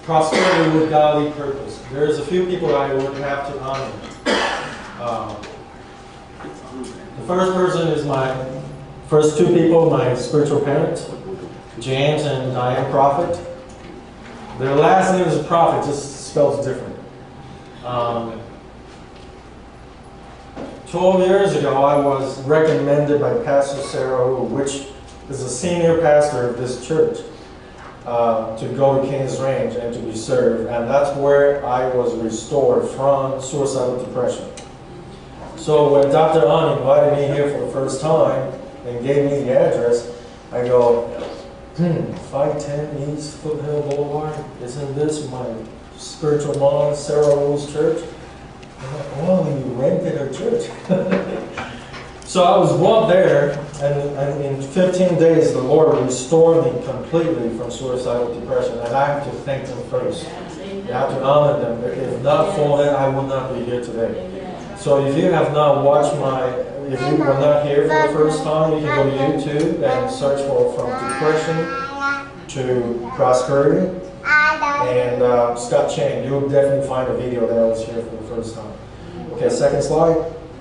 prosperity with godly purpose. There's a few people I would have to honor. The first person is first two people, my spiritual parents, James and Diane Prophet. Their last name is Prophet, just spells different. 12 years ago, I was recommended by Pastor Sarah, which is a senior pastor of this church, to go to Kings Range and to be served. And that's where I was restored from suicidal depression. So when Dr. An invited me here for the first time and gave me the address, I go, 510 East Foothill Boulevard, isn't this my spiritual mom, Sarah Rule's church? I'm like, oh, you rented her church. So I was brought there, and in 15 days, the Lord restored me completely from suicidal depression, and I have to thank Him first. You have to honor them. If not for them, I would not be here today. So if you have not watched if you were not here for the first time, you can go to YouTube and search for From Depression to Prosperity. And Scott Chang, you'll definitely find a video that I was here for the first time. Okay, second slide.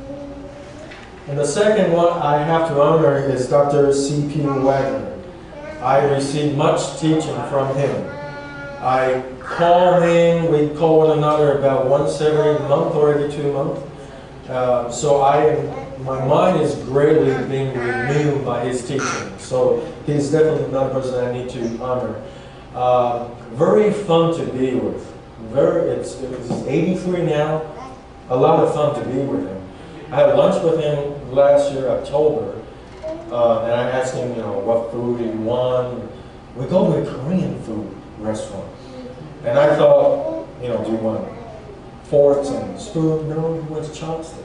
And the second one I have to honor is Dr. C.P. Wagner. I received much teaching from him. I call him, we call one another about once every month or every 2 months. So my mind is greatly being renewed by his teaching. So he's definitely another person I need to honor. Very fun to be with. He's 83 now. A lot of fun to be with him. I had lunch with him last year, October, and I asked him, what food he want. We go to a Korean food restaurant, and I thought, do you want forks and spoon? No, he wants chopstick.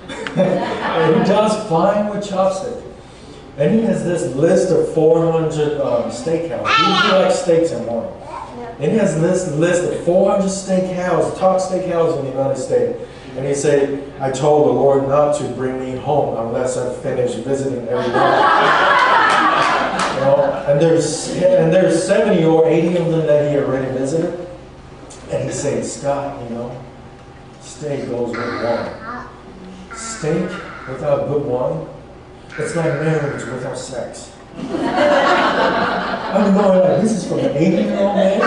And he does fine with chopstick. And he has this list of 400 steakhouses. He likes steaks and wine. And he has this list of 400 steakhouses, top steakhouses in the United States. And he said, I told the Lord not to bring me home unless I finish visiting every day. And there's 70 or 80 of them that he already visited. And he said, Scott, steak goes with wine. Steak without good wine, it's like marriage without sex. I'm going like, this is from an 80-year-old man?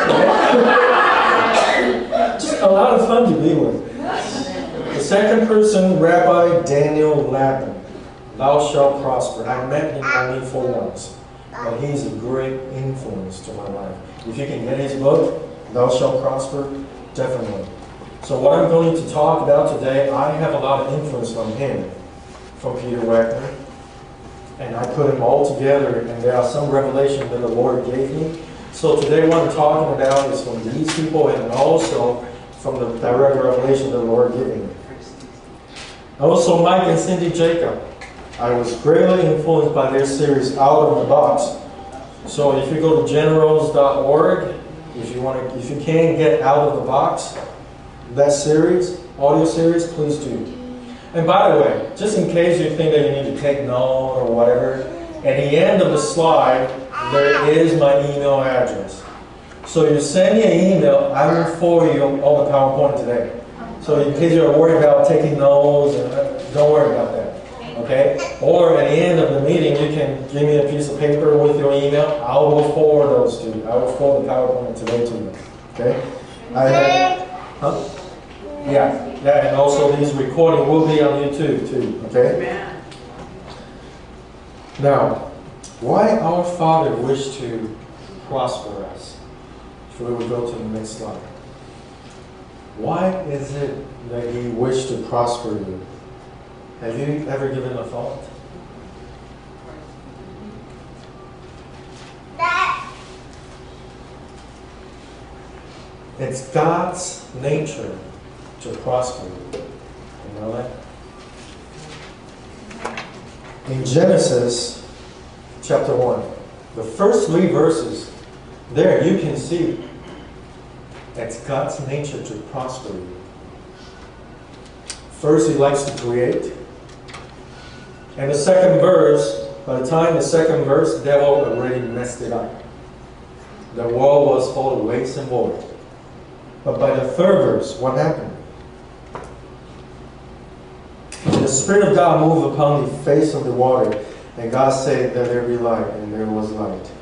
Just a lot of fun to be with. The second person, Rabbi Daniel Lapin. Thou shalt prosper. I met him only for once, but he's a great influence to my life. If you can get his book, Thou shalt prosper, definitely. So what I'm going to talk about today, I have a lot of influence from him, from Peter Wagner. And I put them all together, and there are some revelations that the Lord gave me. So today what I'm talking about is from these people and also from the direct revelation that the Lord gave me. Also, Mike and Cindy Jacob. I was greatly influenced by their series, Out of the Box. So if you go to generals.org, if you can get Out of the Box, that series, audio series, please do. And by the way, just in case you think that you need to take note or whatever, at the end of the slide, there is my email address. So you send me an email, I will forward you all the PowerPoint today. So in case you're worried about taking notes, don't worry about that. Okay? Or at the end of the meeting, you can give me a piece of paper with your email. I will forward those to you. I will forward the PowerPoint today to you. Okay? Yeah, and also these recordings will be on YouTube too. Okay? Now, why our Father wished to prosper us? So we will go to the next slide. Why is it that He wished to prosper you? Have you ever given a thought? It's God's nature to prosper you. You know that? In Genesis chapter 1, the first 3 verses, there you can see it's God's nature to prosper you. First, He likes to create. And the second verse, by the time the second verse, the devil already messed it up. The world was full of waste and void. But by the third verse, what happened? The Spirit of God moved upon the face of the water, and God said that there be light, and there was light.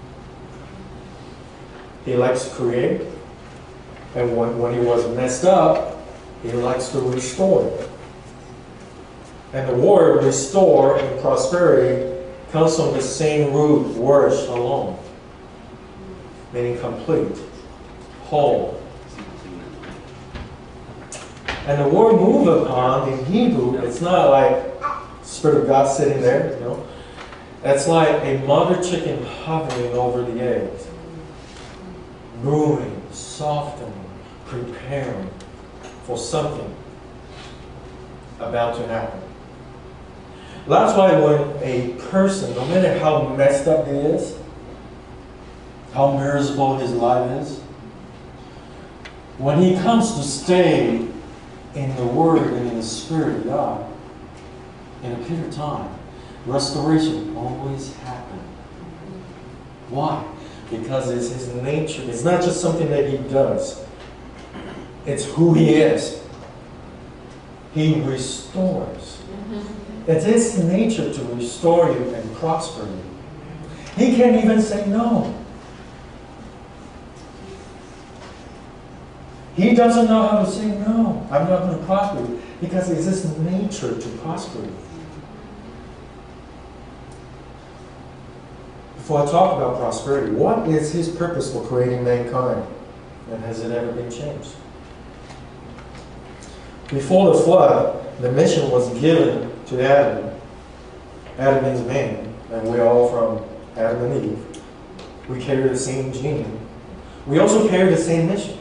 He likes to create, and when he was messed up, he likes to restore. And the word restore and prosperity comes from the same root word shalom, meaning complete, whole. And the word move upon in Hebrew, it's not like Spirit of God sitting there, you know. It's like a mother chicken hovering over the eggs, brewing, softening, preparing for something about to happen. That's why when a person, no matter how messed up he is, how miserable his life is, when he comes to stay in the Word and in the Spirit of God, in a period of time, restoration always happens. Why? Because it's his nature. It's not just something that he does. It's who he is. He restores. It's his nature to restore you and prosper you. He can't even say no. He doesn't know how to say no. I'm not going to prosper you, because it's his nature to prosper you. Before I talk about prosperity, what is his purpose for creating mankind? And has it ever been changed? Before the flood, the mission was given to Adam. Adam means man, and we're all from Adam and Eve. We carry the same gene. We also carry the same mission.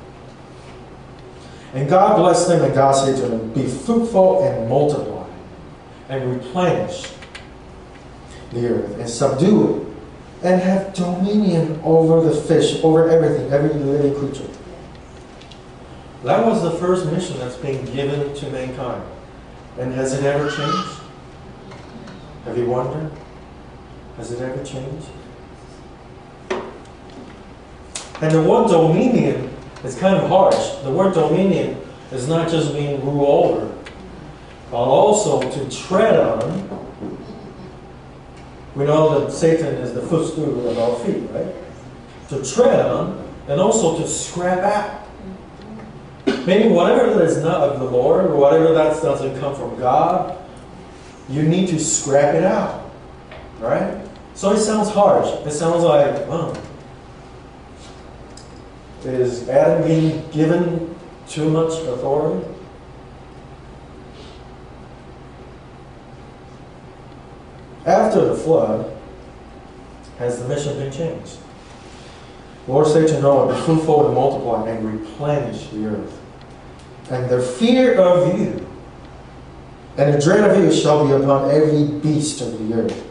And God blessed them, and God said to them, be fruitful and multiply, and replenish the earth, and subdue it, and have dominion over the fish, over everything, every living creature. That was the first mission that's being given to mankind. And has it ever changed? Have you wondered? Has it ever changed? And the word dominion is kind of harsh. The word dominion is not just being ruled over, but also to tread on. We know that Satan is the footstool of our feet, right? To tread on, and also to scrap out. Meaning whatever that is not of the Lord, or whatever that doesn't come from God, you need to scrap it out. Right? So it sounds harsh. It sounds like, oh, is Adam being given too much authority? After the flood, has the mission been changed? The Lord said to Noah, be fruitful and multiply and replenish the earth. And the fear of you and the dread of you shall be upon every beast of the earth.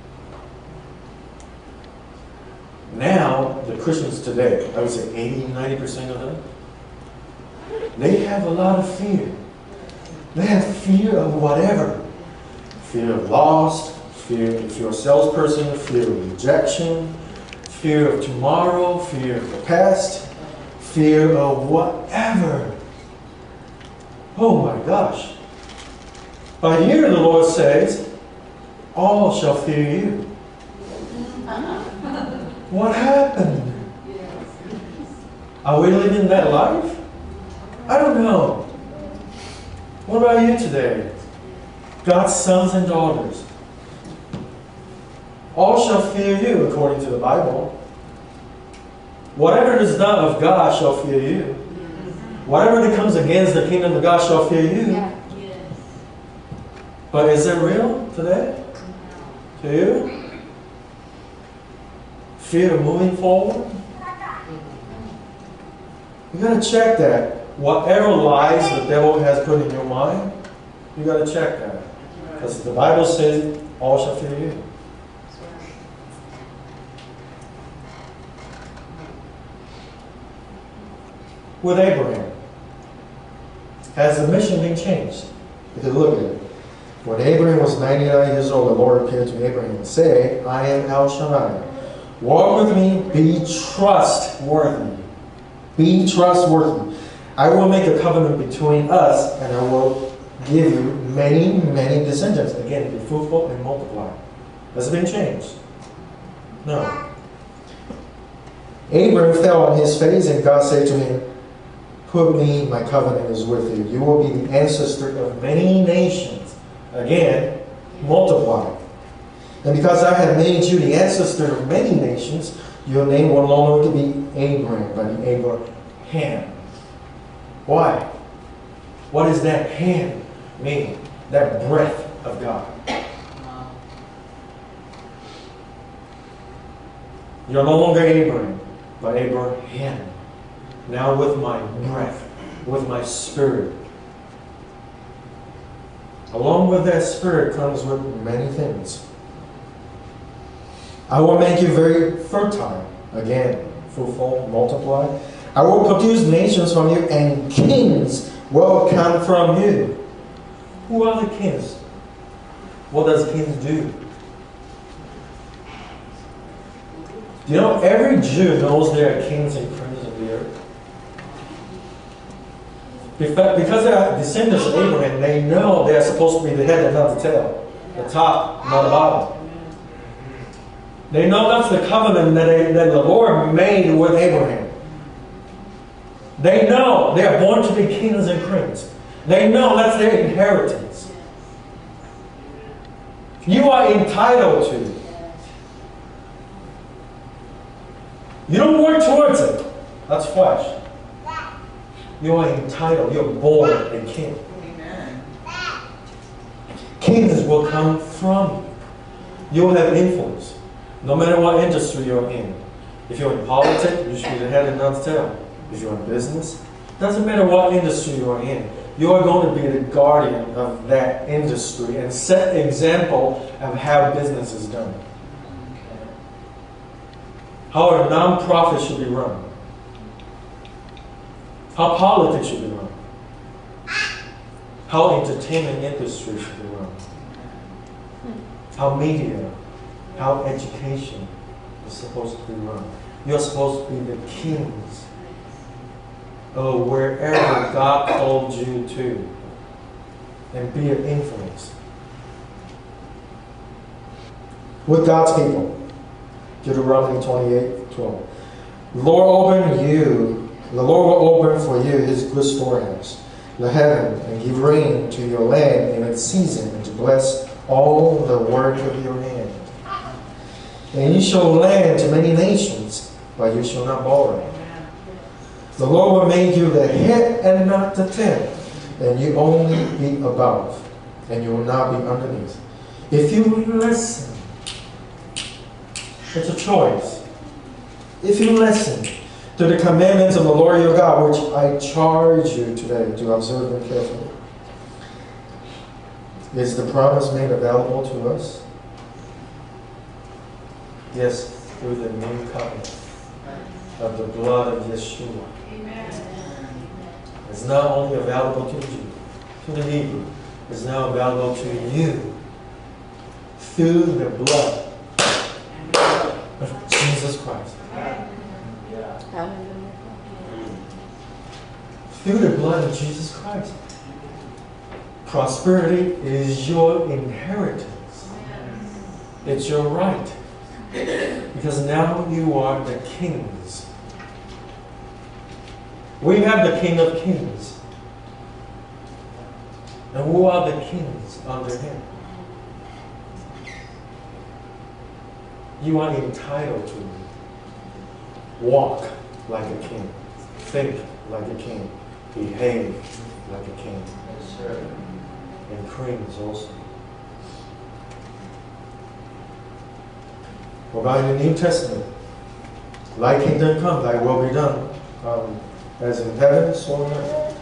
Now, the Christians today, I would say 80-90% of them, they have a lot of fear. They have fear of whatever. Fear of loss, fear if you're a salesperson, fear of rejection, fear of tomorrow, fear of the past, fear of whatever. Oh my gosh. But here the Lord says, all shall fear you. What happened? Are we living that life? I don't know. What about you today? God's sons and daughters. All shall fear you, according to the Bible. Whatever is not of God shall fear you. Whatever that comes against the kingdom of God shall fear you. But is it real today? To you? Fear of moving forward? You got to check that. Whatever lies the devil has put in your mind, you got to check that. Because the Bible says, all shall fear you. With Abraham, has the mission been changed? If you look at it. When Abraham was 99 years old, the Lord appeared to Abraham and said, I am El Shaddai. Walk with me, be trustworthy. Be trustworthy. I will make a covenant between us, and I will give you many, many descendants. Again, be fruitful and multiply. Has it been changed? No. Abram fell on his face, and God said to him, put me, my covenant is with you. You will be the ancestor of many nations. Again, multiply. And because I have made you the ancestor of many nations, your name will no longer be Abram, but Abraham. Why? What does that hand mean? That breath of God. You're no longer Abraham, but Abraham. Now with my breath, with my spirit. Along with that spirit comes with many things. I will make you very fertile. Again, fruitful, multiply. I will produce nations from you, and kings will come from you. Who are the kings? What does kings do? You know, every Jew knows there are kings and princes of the earth. Because they are descendants of Abraham, they know they are supposed to be the head and not the tail. The top, not the bottom. They know that's the covenant that the Lord made with Abraham. They know they are born to be kings and queens. They know that's their inheritance. You are entitled to it. You don't work towards it. That's flesh. You are entitled. You're born a king. Kings will come from you. You'll have influence. No matter what industry you're in. If you're in politics, you should be the head and not the tail. If you're in business, doesn't matter what industry you're in. You are going to be the guardian of that industry and set the example of how business is done. How a non-profit should be run. How politics should be run. How entertainment industry should be run. How media, how education is supposed to be run. You're supposed to be the kings of wherever God called you to, and be an influence with God's people. Deuteronomy 28:12. The Lord will open for you his good storehouse, the heaven, and give rain to your land in its season, and to bless all the work of your hand. And you shall lend to many nations, but you shall not borrow. The Lord will make you the head and not the tail, and you only be above, and you will not be underneath. If you listen, it's a choice. If you listen to the commandments of the Lord your God, which I charge you today to observe them carefully, is the promise made available to us? Yes, through the new covenant of the blood of Yeshua. It's not only available to the Jew, to the Hebrew. It's now available to you through the blood of Jesus Christ. Through the blood of Jesus Christ. Prosperity is your inheritance. It's your right. Because now you are the kings. We have the King of Kings. And who are the kings under him? You are entitled to walk like a king, think like a king, behave like a king. Yes, sir. And queens also. Well, by the New Testament, thy kingdom come, thy will be done, as in heaven, so on earth.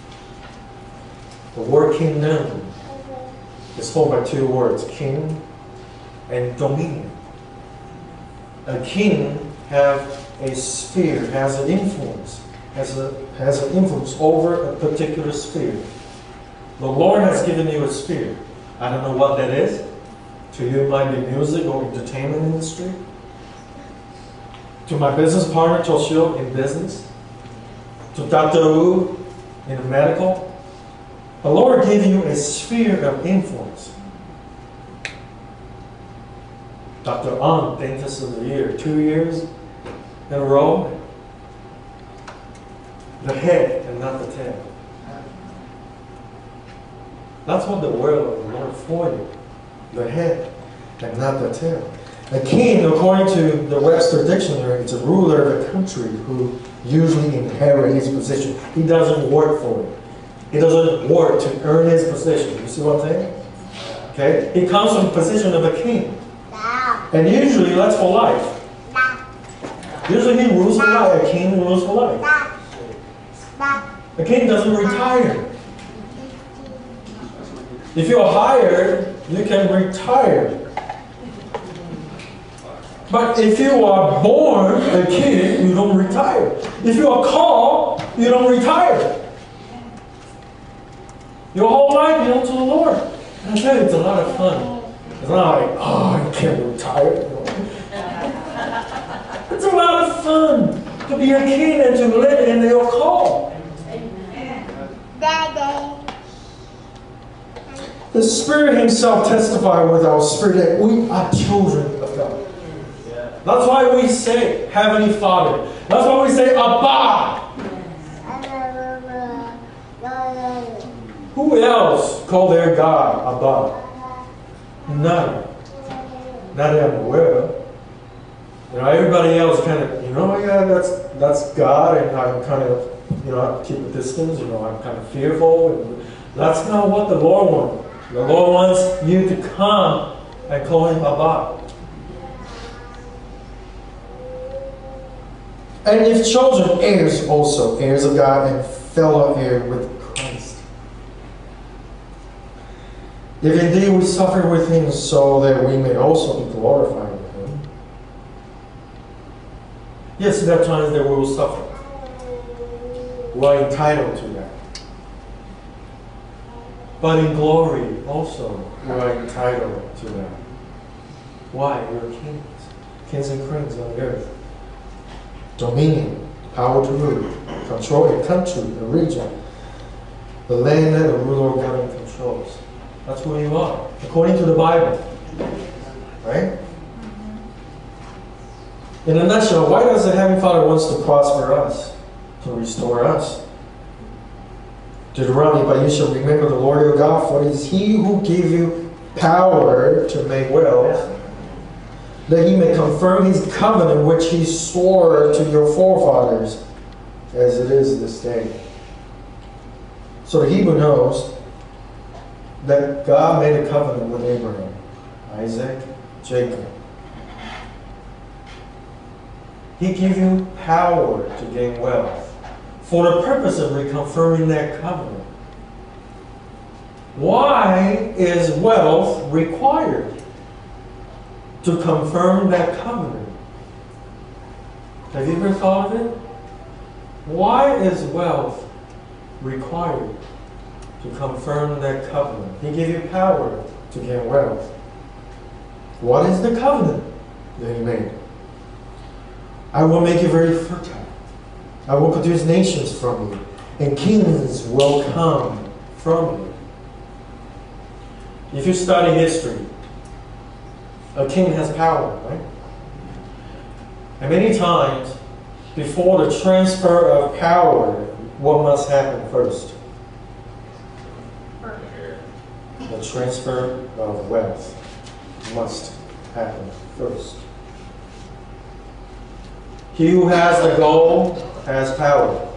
The word kingdom is formed by two words, king and dominion. A king has a sphere, has an influence, has an influence over a particular sphere. The Lord has given you a sphere. I don't know what that is. To you it might be music or entertainment industry. To my business partner, Toshio, in business, to Dr. Wu in the medical. The Lord gave you a sphere of influence. Dr. Ang, Dentist of the Year, 2 years in a row. The head and not the tail. That's what the word of the Lord for you. The head and not the tail. A king, according to the Webster Dictionary, is a ruler of a country who usually inherits his position. He doesn't work for it. He doesn't work to earn his position. You see what I'm saying? Okay? He comes from the position of a king. And usually that's for life. Usually he rules for life. A king rules for life. A king doesn't retire. If you're hired, you can retire. But if you are born a king, you don't retire. If you are called, you don't retire. Your whole life belongs to the Lord. And I tell you, it's a lot of fun. It's not like, oh, I can't retire. It's a lot of fun to be a king and to live in your call. The Spirit Himself testifies with our spirit that we are children of God. That's why we say Heavenly Father. That's why we say Abba. Who else call their God Abba? None. Not that I'm aware of. You know, everybody else kind of, yeah, that's God, and I'm kind of, I keep a distance. I'm kind of fearful. And that's not what the Lord wants. The Lord wants you to come and call Him Abba. And if children, heirs also, heirs of God and fellow heir with Christ. If indeed we suffer with Him, so that we may also be glorified with Him. Yes, there are times that we will suffer. We are entitled to that. But in glory also, we are entitled to that. Why? We are kings and queens on the earth. Dominion, power to rule, control a country, a region, the land that the ruler of government controls. That's who you are, according to the Bible. Right? In a nutshell, why does the Heavenly Father wants to prosper us, to restore us? Deuteronomy, but you shall remember the Lord your God, for it is He who gave you power to make wealth, that He may confirm His covenant which He swore to your forefathers, as it is this day. So the Hebrew knows that God made a covenant with Abraham, Isaac, Jacob. He gave you power to gain wealth for the purpose of reconfirming that covenant. Why is wealth required? To confirm that covenant. Have you ever thought of it? Why is wealth required to confirm that covenant? He gave you power to gain wealth. What is the covenant that He made? I will make you very fertile. I will produce nations from you, and kings will come from you. If you study history, a king has power, right? And many times, before the transfer of power, what must happen first? The transfer of wealth must happen first. He who has the gold has power.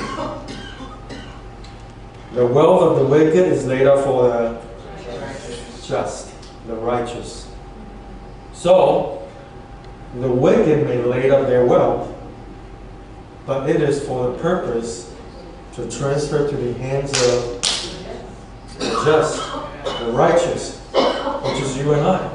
The wealth of the wicked is laid up for the just, the righteous. So, the wicked may lay up their wealth, but it is for the purpose to transfer to the hands of the just, the righteous, which is you and I.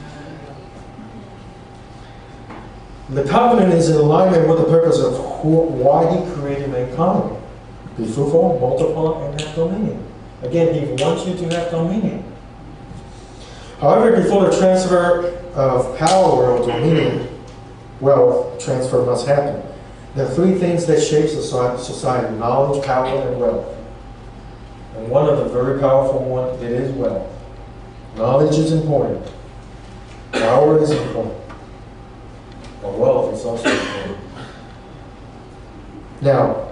The covenant is in alignment with the purpose of why He created mankind. Be fruitful, multiply, and have dominion. Again, He wants you to have dominion. However, before the transfer of power or dominion, wealth transfer must happen. There are three things that shape society: knowledge, power, and wealth. And one of the very powerful ones, it is wealth. Knowledge is important. Power is important. But wealth is also important. Now,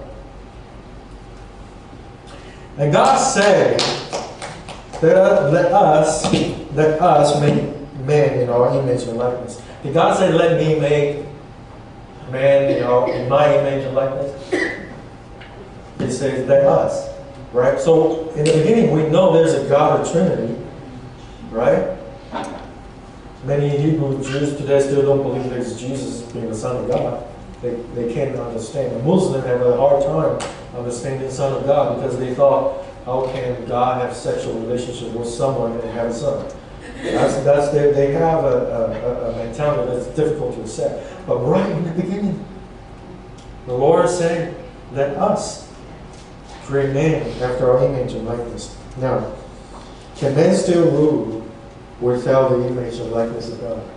and God said that let us make man in our image and likeness. Did God say, let me make man in my image and likeness? He says, let us. Right? So, in the beginning, we know there's a God of Trinity. Right? Many Hebrew Jews today still don't believe there's Jesus being the Son of God. They can't understand. The Muslims have a hard time understanding the Son of God because they thought, how can God have sexual relationship with someone and have a son? They have a mentality that's difficult to accept. But right in the beginning, the Lord said, let us create man after our image and likeness. Now, can man still rule without the image and likeness of God?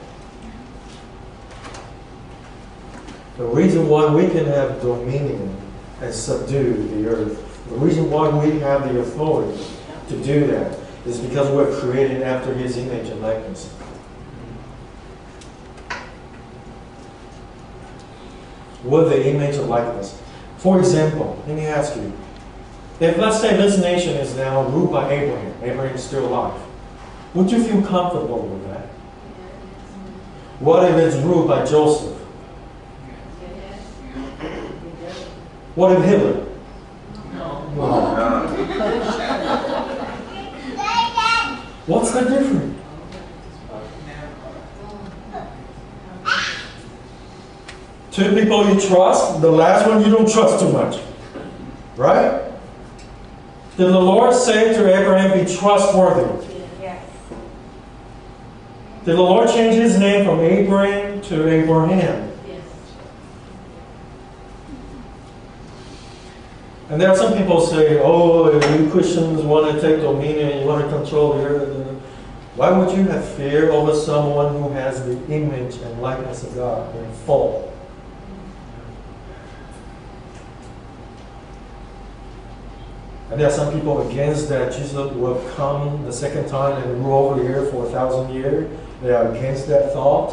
The reason why we can have dominion and subdue the earth, the reason why we have the authority to do that, is because we're created after His image and likeness. With the image and likeness. For example, let me ask you, if let's say this nation is now ruled by Abraham, Abraham is still alive, would you feel comfortable with that? What if it's ruled by Joseph? What if Hitler? What's the difference? Two people you trust, the last one you don't trust too much. Right? Did the Lord say to Abraham, be trustworthy? Yes. Did the Lord change his name from Abraham to Abraham? Yes. And there are some people say, oh, you Christians want to take dominion, you want to control the earth. Why would you have fear over someone who has the image and likeness of God in full? And there are some people against that Jesus will come the second time and rule over the earth for 1,000 years. They are against that thought.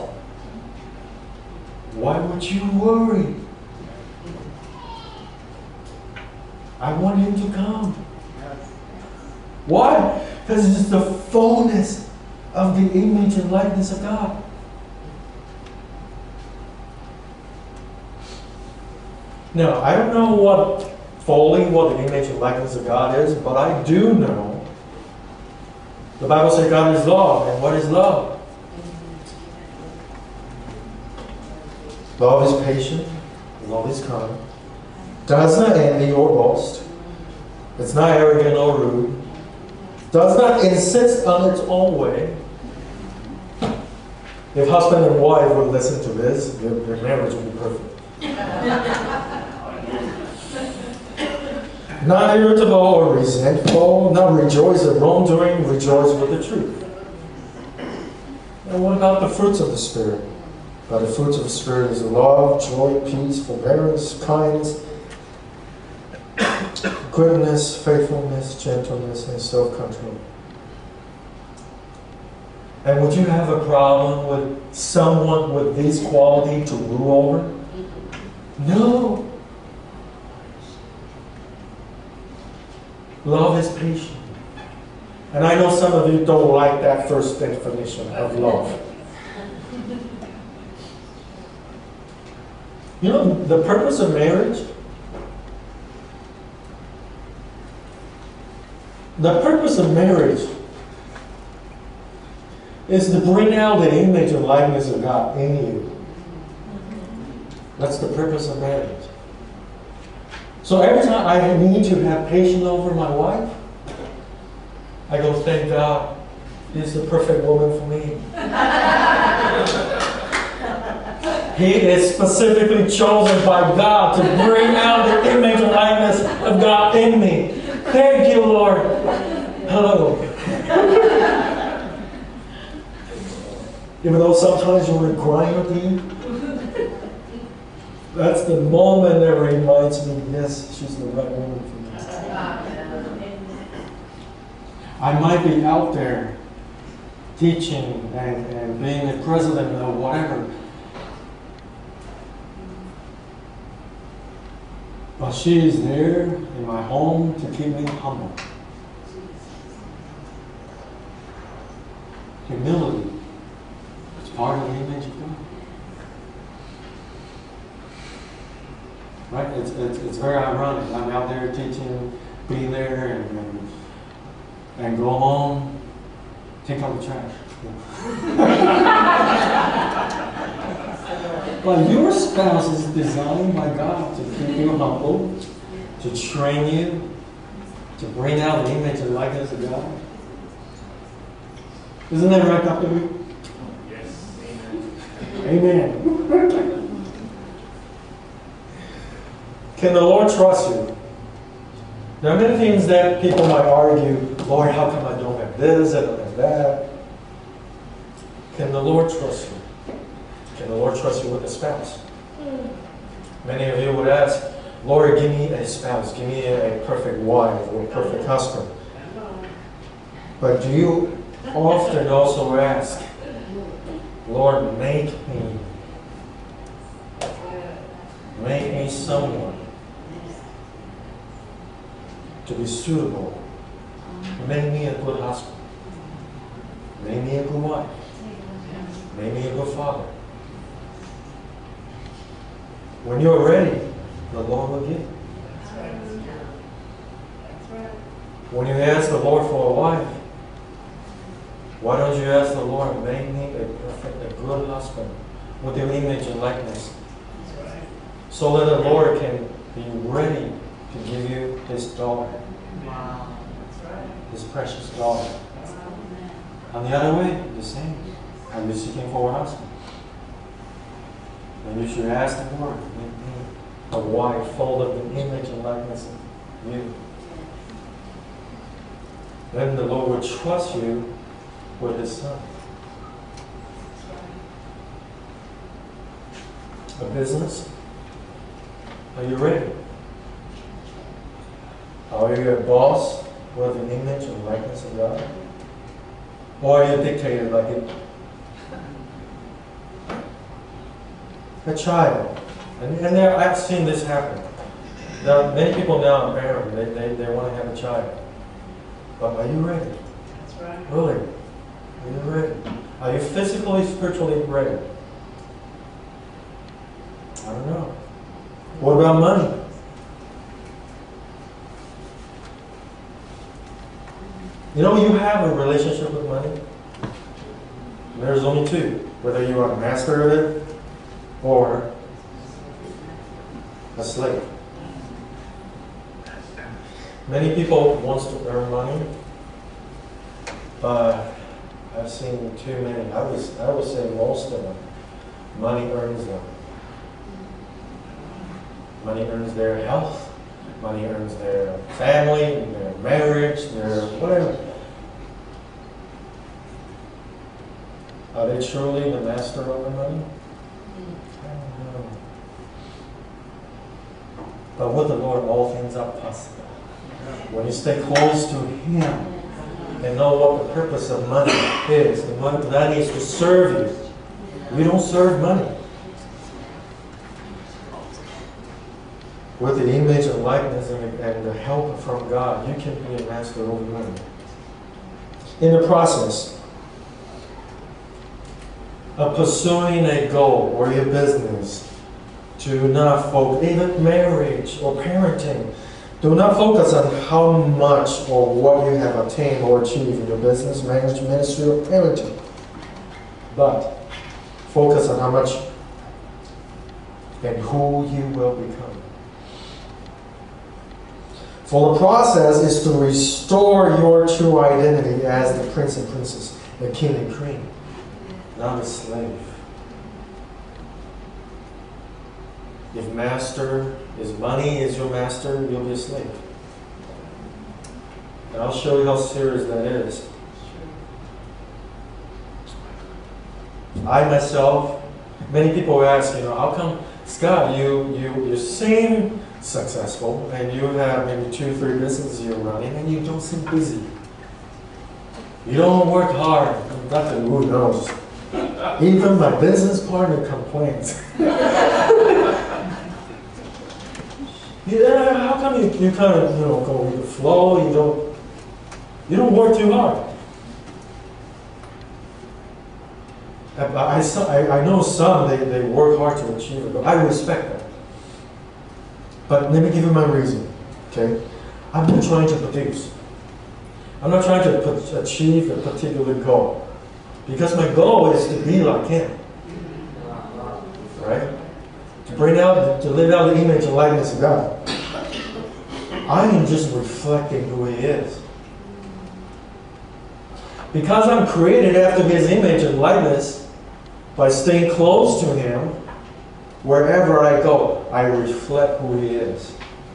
Why would you worry? I want Him to come. Why? Because it's the fullness of the image and likeness of God. Now, I don't know what the image and likeness of God is, but I do know the Bible says God is love. And what is love? Love is patient. Love is kind. Does not envy or boast. It's not arrogant or rude. Does not insist on its own way. If husband and wife would listen to this, their marriage would be perfect. Not irritable or resentful, not rejoice at wrongdoing, rejoice with the truth. And what about the fruits of the Spirit? But the fruits of the Spirit is love, joy, peace, forbearance, kindness, goodness, faithfulness, gentleness, and self-control. And would you have a problem with someone with these qualities to rule over? No. Love is patient. And I know some of you don't like that first definition of love. You know, the purpose of marriage? The purpose of marriage is to bring out the image and likeness of God in you. That's the purpose of marriage. So every time I need to have patience over my wife, I go, thank God, He's the perfect woman for me. He is specifically chosen by God to bring out the image and likeness of God in me. Thank you, Lord. Hello. Even though sometimes you want to grind with you, That's the moment that reminds me, yes, she's the right woman for me. I might be out there teaching and being the president or whatever, but she is there in my home to keep me humble. Humility is part of the image of God. Right? It's very ironic. I'm out there teaching, being there, and go home, take out the trash. But your spouse is designed by God to keep you humble, to train you, to bring out the image and likeness of God. Isn't that right, Dr. B? Yes. Amen. Can the Lord trust you? There are many things that people might argue, Lord, how come I don't have this, I don't have that? Can the Lord trust you? Can the Lord trust you with a spouse? Many of you would ask, Lord, give me a spouse, give me a perfect wife or a perfect husband. But do you often also ask, Lord, make me someone to be suitable. Make me a good husband. Make me a good wife. Make me a good father. When you're ready, the Lord will give. When you ask the Lord for a wife, why don't you ask the Lord, make me a good husband with your image and likeness, so that the Lord can be ready to give you His daughter, His precious daughter. And the other way, the same. Are you seeking for a husband? Then you should ask the Lord, make me a wife full of the image and likeness of you. Then the Lord will trust you with His Son. A business? Are you ready? Are you a boss with an image and likeness of God? Or are you a dictator like it? A child. And there, I've seen this happen. Now, many people now are married. They want to have a child. But are you ready? That's right. Really? Are you ready? Are you physically, spiritually ready? I don't know. What about money? You know, you have a relationship with money. There's only two. Whether you are a master of it or a slave. Many people want to earn money, but I've seen too many. I would say most of them. Money earns them. Money earns their health. Money earns their family, their marriage, their whatever. Are they truly the master of the money? I don't know. But with the Lord, all things are possible. When you stay close to Him and know what the purpose of money is, the money that is to serve you. You don't serve money. With the image and likeness and the help from God, you can be a master over money. In the process of pursuing a goal or your business, do not focus, even marriage or parenting, do not focus on how much or what you have attained or achieved in your business, marriage, ministry, or parenting. But focus on how much and who you will become. For the process is to restore your true identity as the prince and princess, the king and queen, not a slave. If master is money is your master, you'll be a slave. And I'll show you how serious that is. I myself, many people ask, how come Scott, you seem successful, and you have maybe 2-3 businesses you're running, and you don't seem busy. You don't work hard. Nothing, who knows? Even my business partner complains. Yeah, how come you kind of go with the flow? You don't work too hard. I know some they work hard to achieve it, but I respect that. But let me give you my reason. Okay, I'm not trying to produce. I'm not trying to achieve a particular goal, because my goal is to be like Him, right? To live out the image and likeness of God. I am just reflecting who He is. Because I'm created after His image and likeness, by staying close to Him, wherever I go, I reflect who He is.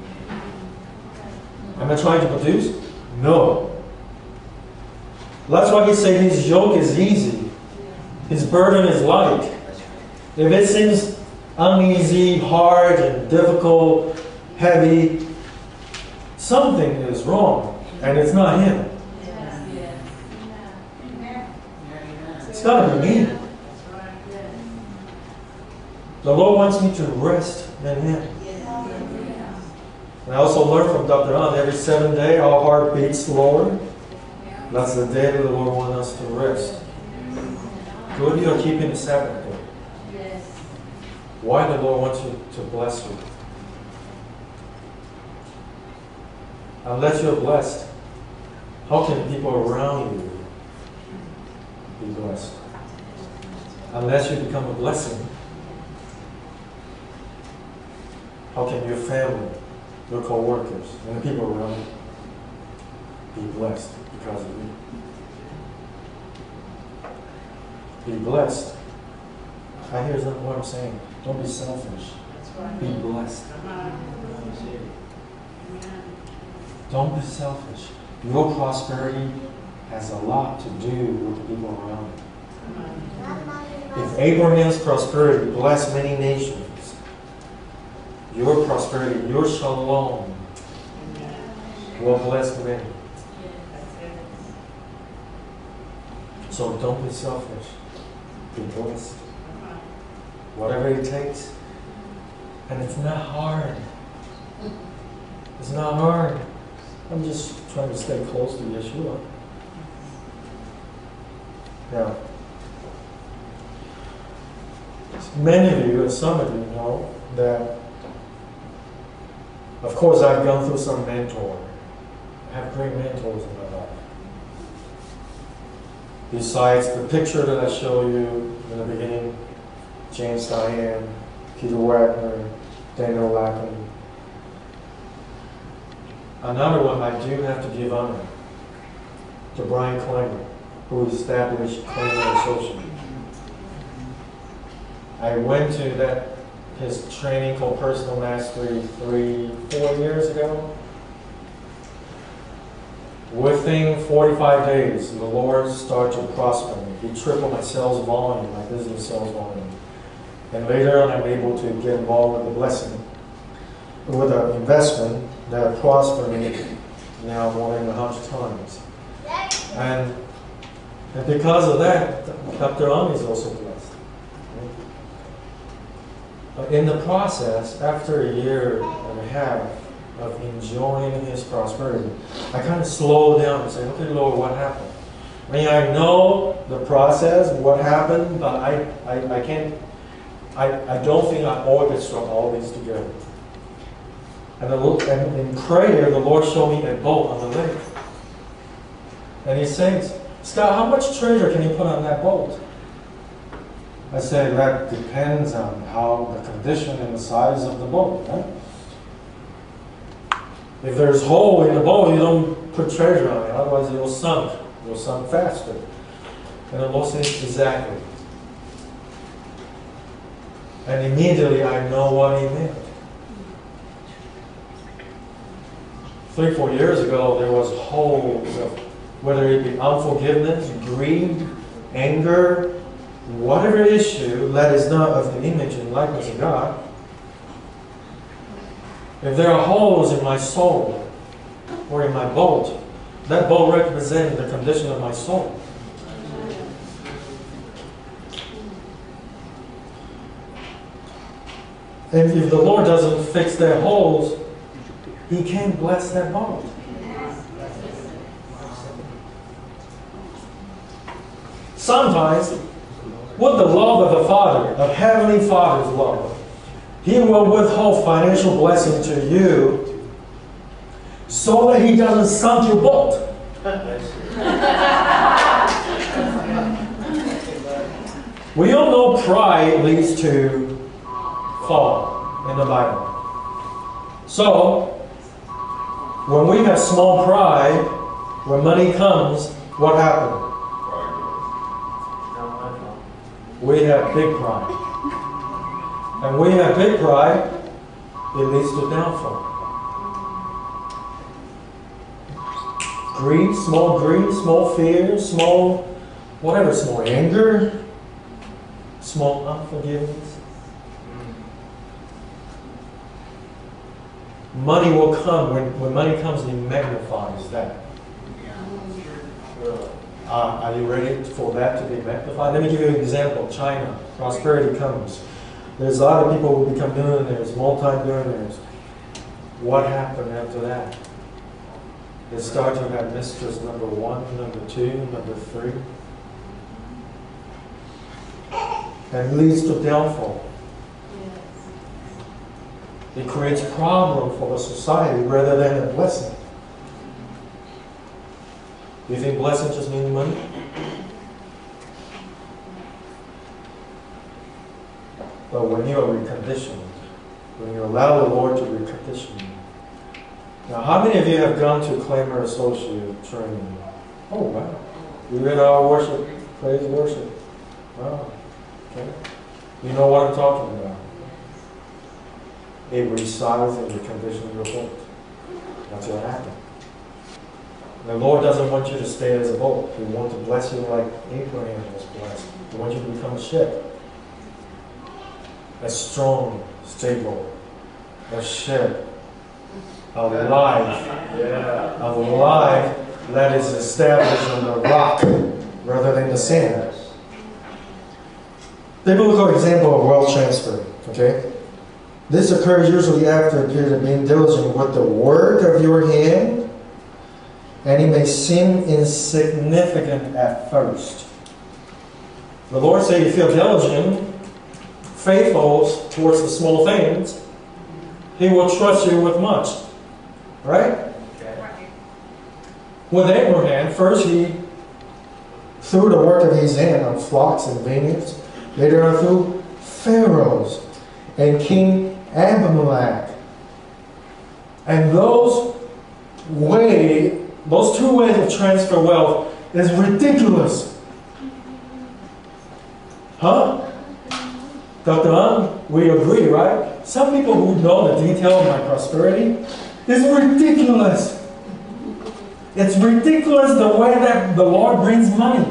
Am I trying to produce? No. That's why He said His yoke is easy. His burden is light. If it seems uneasy, hard, and difficult, heavy, something is wrong, and it's not Him. It's got to be me. The Lord wants me to rest in Him. And I also learned from Dr. An, every 7th day our heart beats slower. That's the day that the Lord wants us to rest. Good, you are keeping the Sabbath day. Why the Lord wants you to bless you? Unless you're blessed, how can people around you be blessed? Unless you become a blessing, how can your family, your co-workers, and the people around you be blessed because of you? Be blessed. I hear what I'm saying. Don't be selfish. Be blessed. Don't be selfish. Your prosperity has a lot to do with the people around you. If Abraham's prosperity blessed many nations, your prosperity, your shalom, will bless many. So don't be selfish. Be blessed. Whatever it takes. And it's not hard. It's not hard. I'm just trying to stay close to Yeshua. Now, many of you, and some of you know that, of course, I've gone through some mentor. I have great mentors in my life. Besides the picture that I showed you in the beginning, James Diane, Peter Wagner, Daniel Lappin. Another one I do have to give honor to Brian Kleiner, who established Kleiner Associates. I went to his training called Personal Mastery 3-4 years ago. Within 45 days, the Lord started to prosper me. He tripled my sales volume, my business sales volume. And later on, I'm able to get involved with the blessing, with an investment that prospered me now more than 100 times. And because of that, Dr. Ami is also blessed. But in the process, after a year and a half of enjoying his prosperity, I kind of slowed down and said, okay, Lord, what happened? I mean, I know the process, what happened, but I don't think I orchestrate all these together. And in prayer, the Lord showed me a boat on the lake. And He says, Scott, how much treasure can you put on that boat? I said, that depends on how the condition and the size of the boat, right? If there's hole in the boat, you don't put treasure on it, otherwise it will sink. It will sink faster. And the Lord says, exactly. And immediately I know what He meant. 3-4 years ago, there was holes of, whether it be unforgiveness, greed, anger, whatever issue that is not of the image and likeness of God, If there are holes in my soul or in my boat, that boat represents the condition of my soul. And if the Lord doesn't fix their holes, He can't bless that boat. Sometimes, with the love of the Father, of Heavenly Father's love, He will withhold financial blessing to you so that He doesn't sink your boat. We all know pride leads to fall in the Bible. So, when we have small pride, when money comes, what happens? We have big pride. And we have big pride, it leads to downfall. Greed, small fear, small anger, small unforgiveness. Money will come. When money comes, He magnifies that. Are you ready for that to be magnified? Let me give you an example. China, prosperity comes. There's a lot of people who become millionaires, multi-billionaires. What happened after that? They start to have mistress number 1, number 2, number 3. And it leads to downfall. It creates problem for the society rather than a blessing. Do you think blessing just means money? But when you are reconditioned, when you allow the Lord to recondition you. Now, how many of you have gone to Claimer Associate training? Oh, wow. You read our worship, praise worship. Wow. Okay. You know what I'm talking about. It resides in the condition of your boat. That's what happened. The Lord doesn't want you to stay as a boat. He wants to bless you like Abraham was blessed. He wants you to become a ship. A strong, stable, a ship, a life that is established on the rock rather than the sand. Biblical example of wealth transfer. Okay? This occurs usually after a period of being diligent with the work of your hand, and it may seem insignificant at first. The Lord said if you're diligent, faithful towards the small things, He will trust you with much. Right? Okay. With Abraham, first he through the work of his hand on flocks and vineyards, later on through Pharaohs and King Abimelech. And those two ways of transfer wealth is ridiculous. Huh? Dr. Ang, we agree, right? Some people who know the detail of my prosperity, it's ridiculous. It's ridiculous the way that the Lord brings money.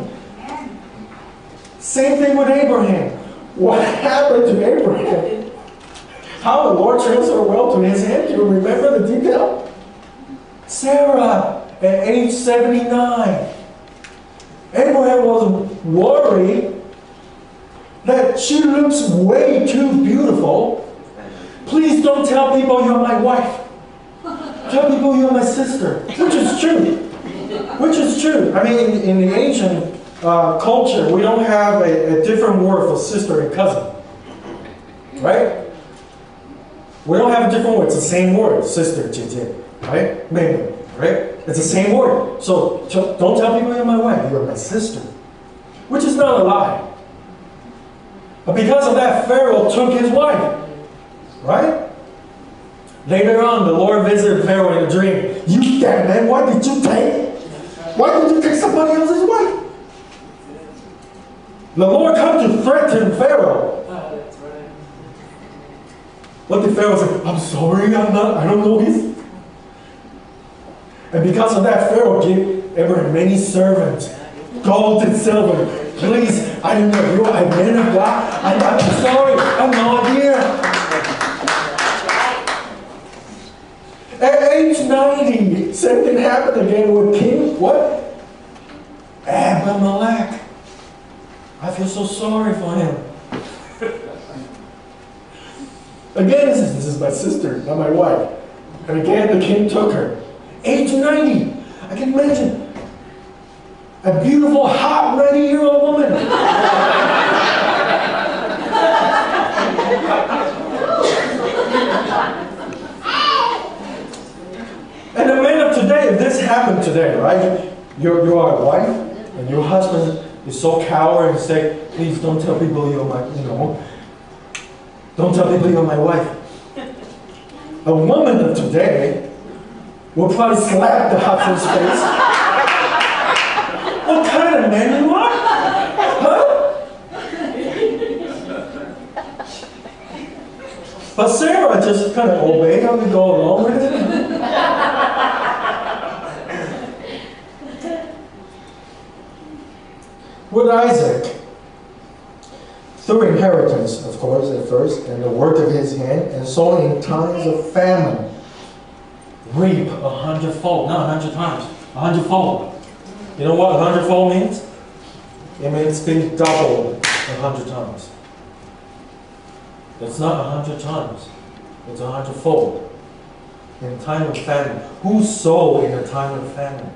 Same thing with Abraham. What happened to Abraham? How the Lord transferred wealth to his hand? Do you remember the detail? Sarah, at age 79. Abraham was worried that she looks way too beautiful. Please don't tell people you're my wife. Tell people you're my sister. Which is true. Which is true. I mean, in the Asian culture, we don't have a different word for sister and cousin. Right? We don't have a different word. It's the same word. Sister, 姐姐. Right? Maybe. Right? It's the same word. So don't tell people you're my wife. You're my sister. Which is not a lie. But because of that, Pharaoh took his wife. Right? Later on, the Lord visited Pharaoh in a dream. You damn man, why did you take somebody else's wife? The Lord come to threaten Pharaoh. What did Pharaoh say? I'm sorry, I don't know his. And because of that, Pharaoh gave Abraham many servants, gold and silver. Please, I didn't know you are a man of God. I'm sorry, I have no idea. At age 90, same thing happened again with King, what? Abimelech. I feel so sorry for him. Again, this is my sister, not my wife. And again, the king took her. Age 90. I can imagine. A beautiful, hot, 90-year-old woman. And the men of today, if this happened today, right? You are a wife, and your husband is so coward and say, please don't tell people you're my, don't tell people you're my wife. A woman of today will probably slap the husband's face. What kind of man you are? Huh? But Sarah just kind of obeyed him and go along with it. With Isaac, through inheritance, of course, at first, and the work of his hand, and so in times of famine, reap 100-fold, not 100 times, 100-fold. You know what 100-fold means? It means being doubled 100 times. It's not 100 times, it's 100-fold. In time of famine. Who sow in a time of famine?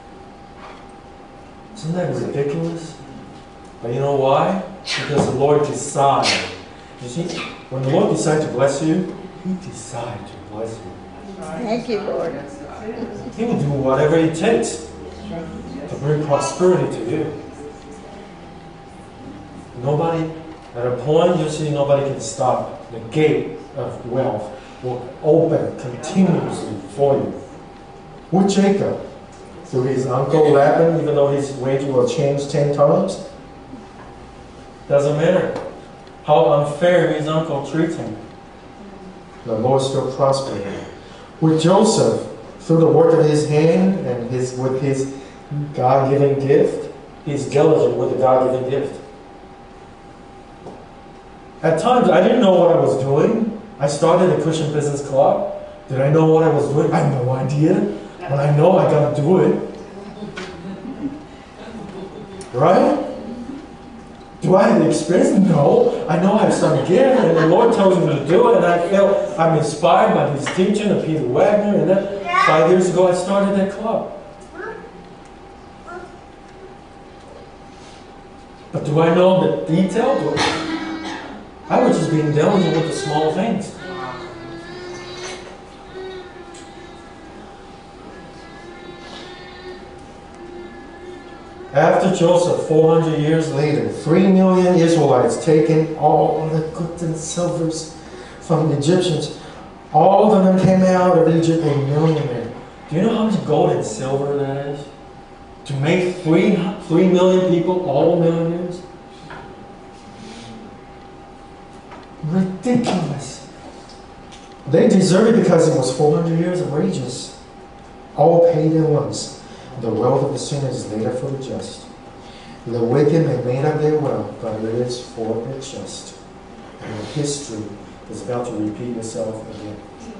Isn't that ridiculous? But you know why? Because the Lord decides. You see, when the Lord decides to bless you, He decides to bless you. Thank you, Lord. He will do whatever it takes to bring prosperity to you. Nobody, at a point, you see, nobody can stop. The gate of wealth will open continuously for you. With Jacob, through his uncle Laban, even though his wage will change 10 times, doesn't matter how unfair his uncle treats him. The Lord still prospers him. With Joseph, through the work of his hand and with his God-given gift, he's diligent with the God-given gift. At times, I didn't know what I was doing. I started a Christian Business Club. Did I know what I was doing? I had no idea. But I know I got to do it. Right? Do I have the experience? No. I know I have some gift, and the Lord tells me to do it, and I feel I'm inspired by his teaching of Peter Wagner, and then 5 years ago I started that club. But do I know the detail? I was just being diligent with the small things. After Joseph, 400 years later, 3 million Israelites taking all the goods and silvers from the Egyptians. All of them came out of Egypt a millionaire. Do you know how much gold and silver that is? To make 3 million people all millionaires? Ridiculous. They deserve it because it was 400 years of wages, all paid at once. The wealth of the sinner is laid up for the just. The wicked may made up their wealth, but it is for the just. And the history is about to repeat itself again.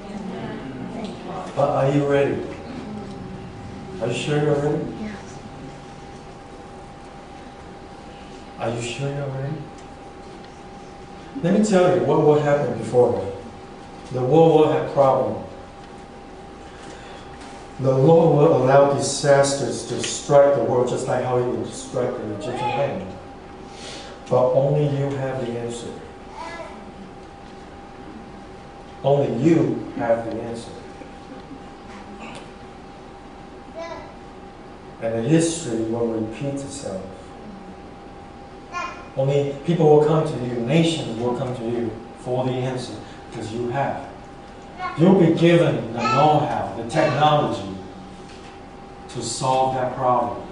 But are you ready? Are you sure you're ready? Yes. Are you sure you're ready? Let me tell you what will happen before me. The world will have problems. The Lord will allow disasters to strike the world just like how He would strike the Egyptian land. But only you have the answer. Only you have the answer. And the history will repeat itself. Only people will come to you, nations will come to you for the answer, because you have. You'll be given the know-how, the technology to solve that problem.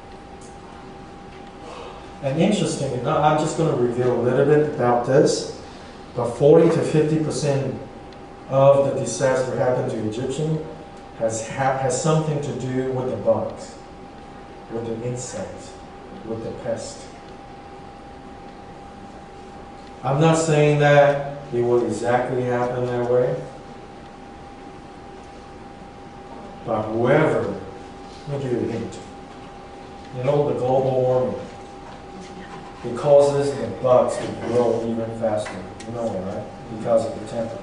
And interesting enough, I'm just going to reveal a little bit about this, but 40 to 50% of the disaster that happened to Egyptians has something to do with the bugs, with the insects, with the pest. I'm not saying that it will exactly happen that way, But whoever, let me give you a hint. You know the global warming. It causes the bugs to grow even faster. You know that, right? Because of the temperature.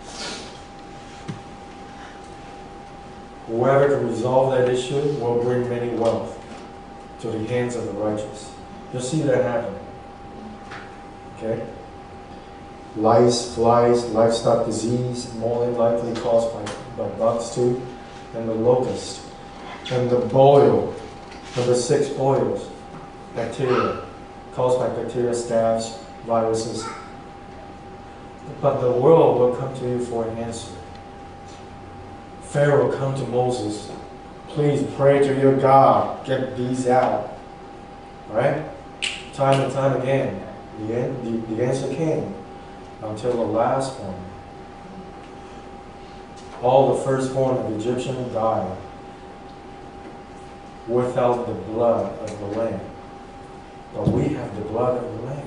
Whoever can resolve that issue will bring many wealth to the hands of the righteous. You'll see that happen. Okay? Lice, flies, livestock disease, more than likely caused by bugs too, and the locust, and the boil, and the 6 boils, bacteria, caused by bacteria, staph, viruses. But the world will come to you for an answer. Pharaoh come to Moses, please pray to your God, get these out. Right? Time and time again, the answer came until the last one. All the firstborn of Egyptian died without the blood of the Lamb. But we have the blood of the Lamb.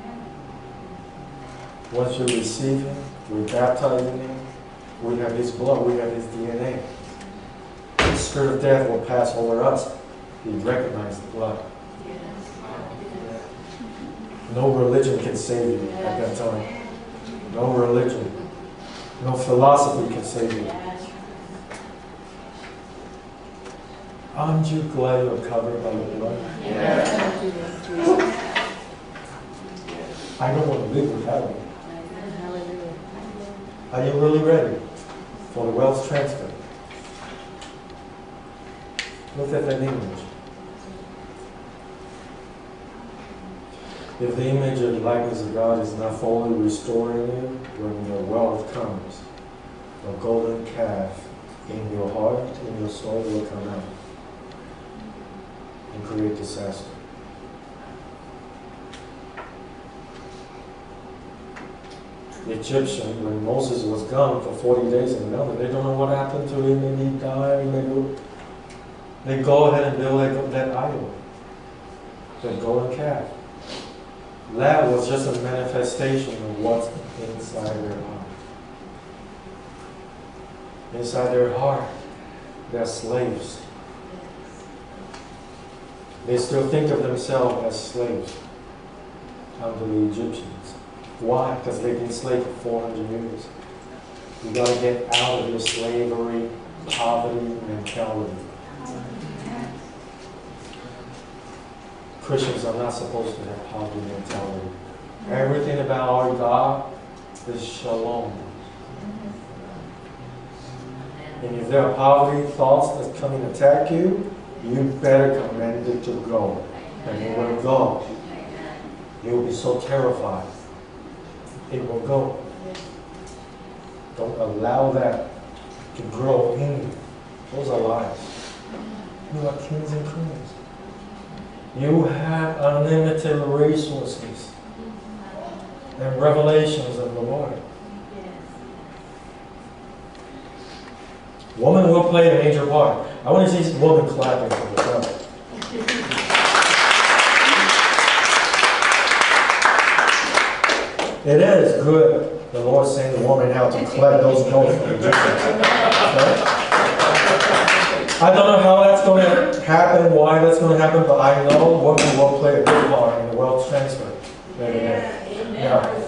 Once you receive Him, we baptize in Him, we have His blood, we have His DNA. The spirit of death will pass over us. We recognize the blood. No religion can save you at that time. No religion. No philosophy can save you. Aren't you glad you're covered by the blood? I don't want to live without it. Are you really ready for the wealth transfer? Look at that image. If the image of the likeness of God is not fully restoring you, when your wealth comes, a golden calf in your heart, in your soul will come out and create disaster. The Egyptian, when Moses was gone for 40 days in the mountain, they don't know what happened to him. Maybe he died. Maybe they go ahead and build that idol, that golden calf. That was just a manifestation of what's inside their heart. Inside their heart, they're slaves. They still think of themselves as slaves under the Egyptians. Why? Because they've been slaves for 400 years. You got to get out of your slavery, poverty mentality. Christians are not supposed to have poverty mentality. Everything about our God is shalom. And if there are poverty thoughts that come and attack you, you better command it to go. And it will go. You will be so terrified. It will go. Don't allow that to grow in you. Those are lies. You are kings and queens. You have unlimited resources and revelations of the Lord. Woman will play a major part. I want to see some women clapping for the devil. It is good, the Lord sent the woman out to collect those goats from the Egyptians. Okay? I don't know how that's going to happen, why that's going to happen, but I know women will play a big part in the wealth transfer. Yeah.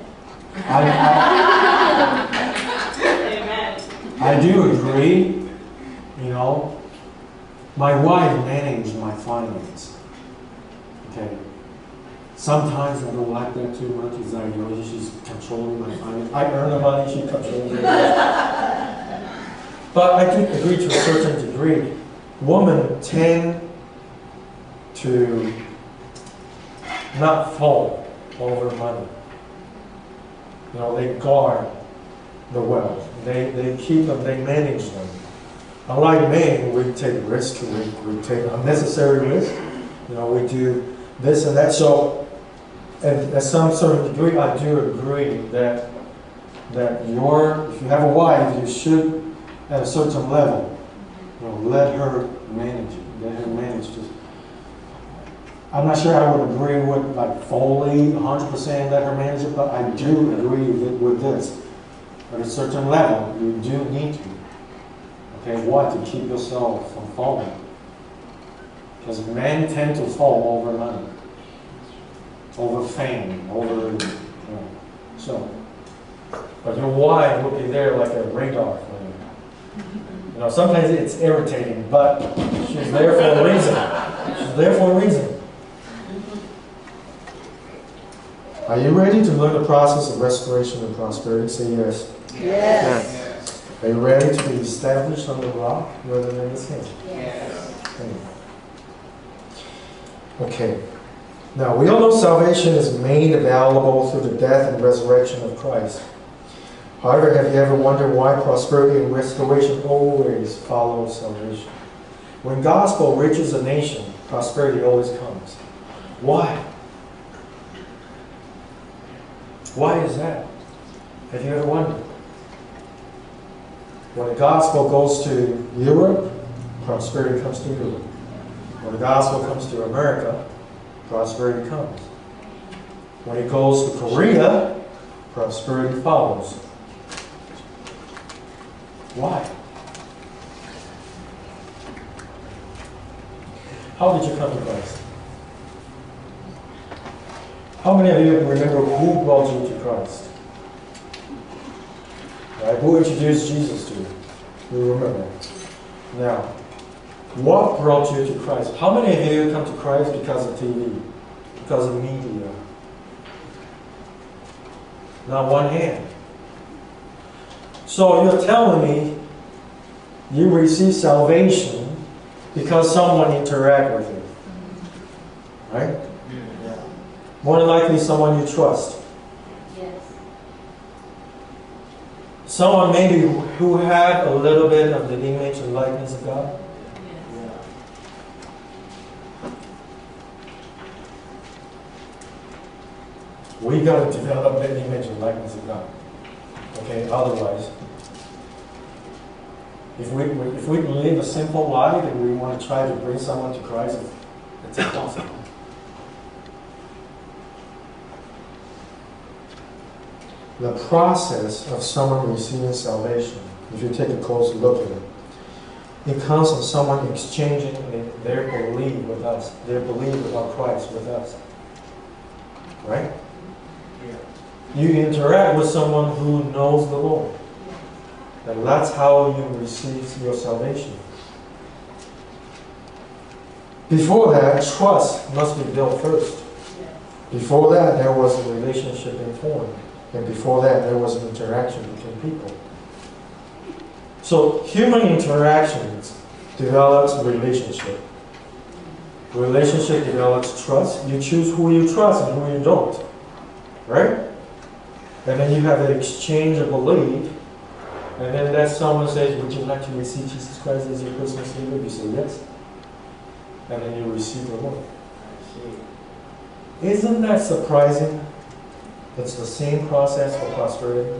I do agree, you know, my wife managed my finance. Okay. Sometimes I don't like that too much, because I know she's controlling my finance. I earn the money, she controls it. But I do agree to a certain degree. Women tend to not fall over money. You know, they guard the wealth. They keep them, they manage them. Unlike men, we take risks, we take unnecessary risks. You know, we do this and that. So, at some certain degree, I do agree that if you have a wife, you should, at a certain level, you know, let her manage it. Let her manage this. I'm not sure I would agree with like fully 100% let her manage it, but I do agree with this. At a certain level, you do need to. Okay, why? To keep yourself from falling. Because men tend to fall over money, over fame, over, so. But your wife will be there like a radar for you. Sometimes it's irritating, but she's there for a reason. She's there for a reason. Are you ready to learn the process of restoration and prosperity? Say yes. Yes. Are you ready to be established on the rock rather than the sand? Yes. Okay. Now, we all know salvation is made available through the death and resurrection of Christ. However, have you ever wondered why prosperity and restoration always follow salvation? When gospel reaches a nation, prosperity always comes. Why? Why is that? Have you ever wondered? When the gospel goes to Europe, prosperity comes to Europe. When the gospel comes to America, prosperity comes. When it goes to Korea, prosperity follows. Why? How did you come to Christ? How many of you remember who brought you to Christ? Right? Who introduced Jesus to you? You remember. Now, what brought you to Christ? How many of you come to Christ because of TV? Because of media? Not one hand. So you're telling me you receive salvation because someone interacted with you. Right? Yeah. More than likely someone you trust. Yes. Someone maybe who had a little bit of the image and likeness of God. Yes. Yeah. We got to develop that image and likeness of God. Okay, otherwise, if we live a simple life and we want to try to bring someone to Christ, it's impossible. The process of someone receiving salvation, if you take a closer look at it, it comes from someone exchanging their belief with us, their belief about Christ with us. Right? You interact with someone who knows the Lord. And that's how you receive your salvation. Before that, trust must be built first. Before that, there was a relationship informed. And before that, there was an interaction between people. So human interactions develops relationship. Relationship develops trust. You choose who you trust and who you don't. Right? And then you have an exchange of belief. And then that someone says, would you like to receive Jesus Christ as your personal Savior? You say yes. And then you receive the Lord. Isn't that surprising? It's the same process for prosperity.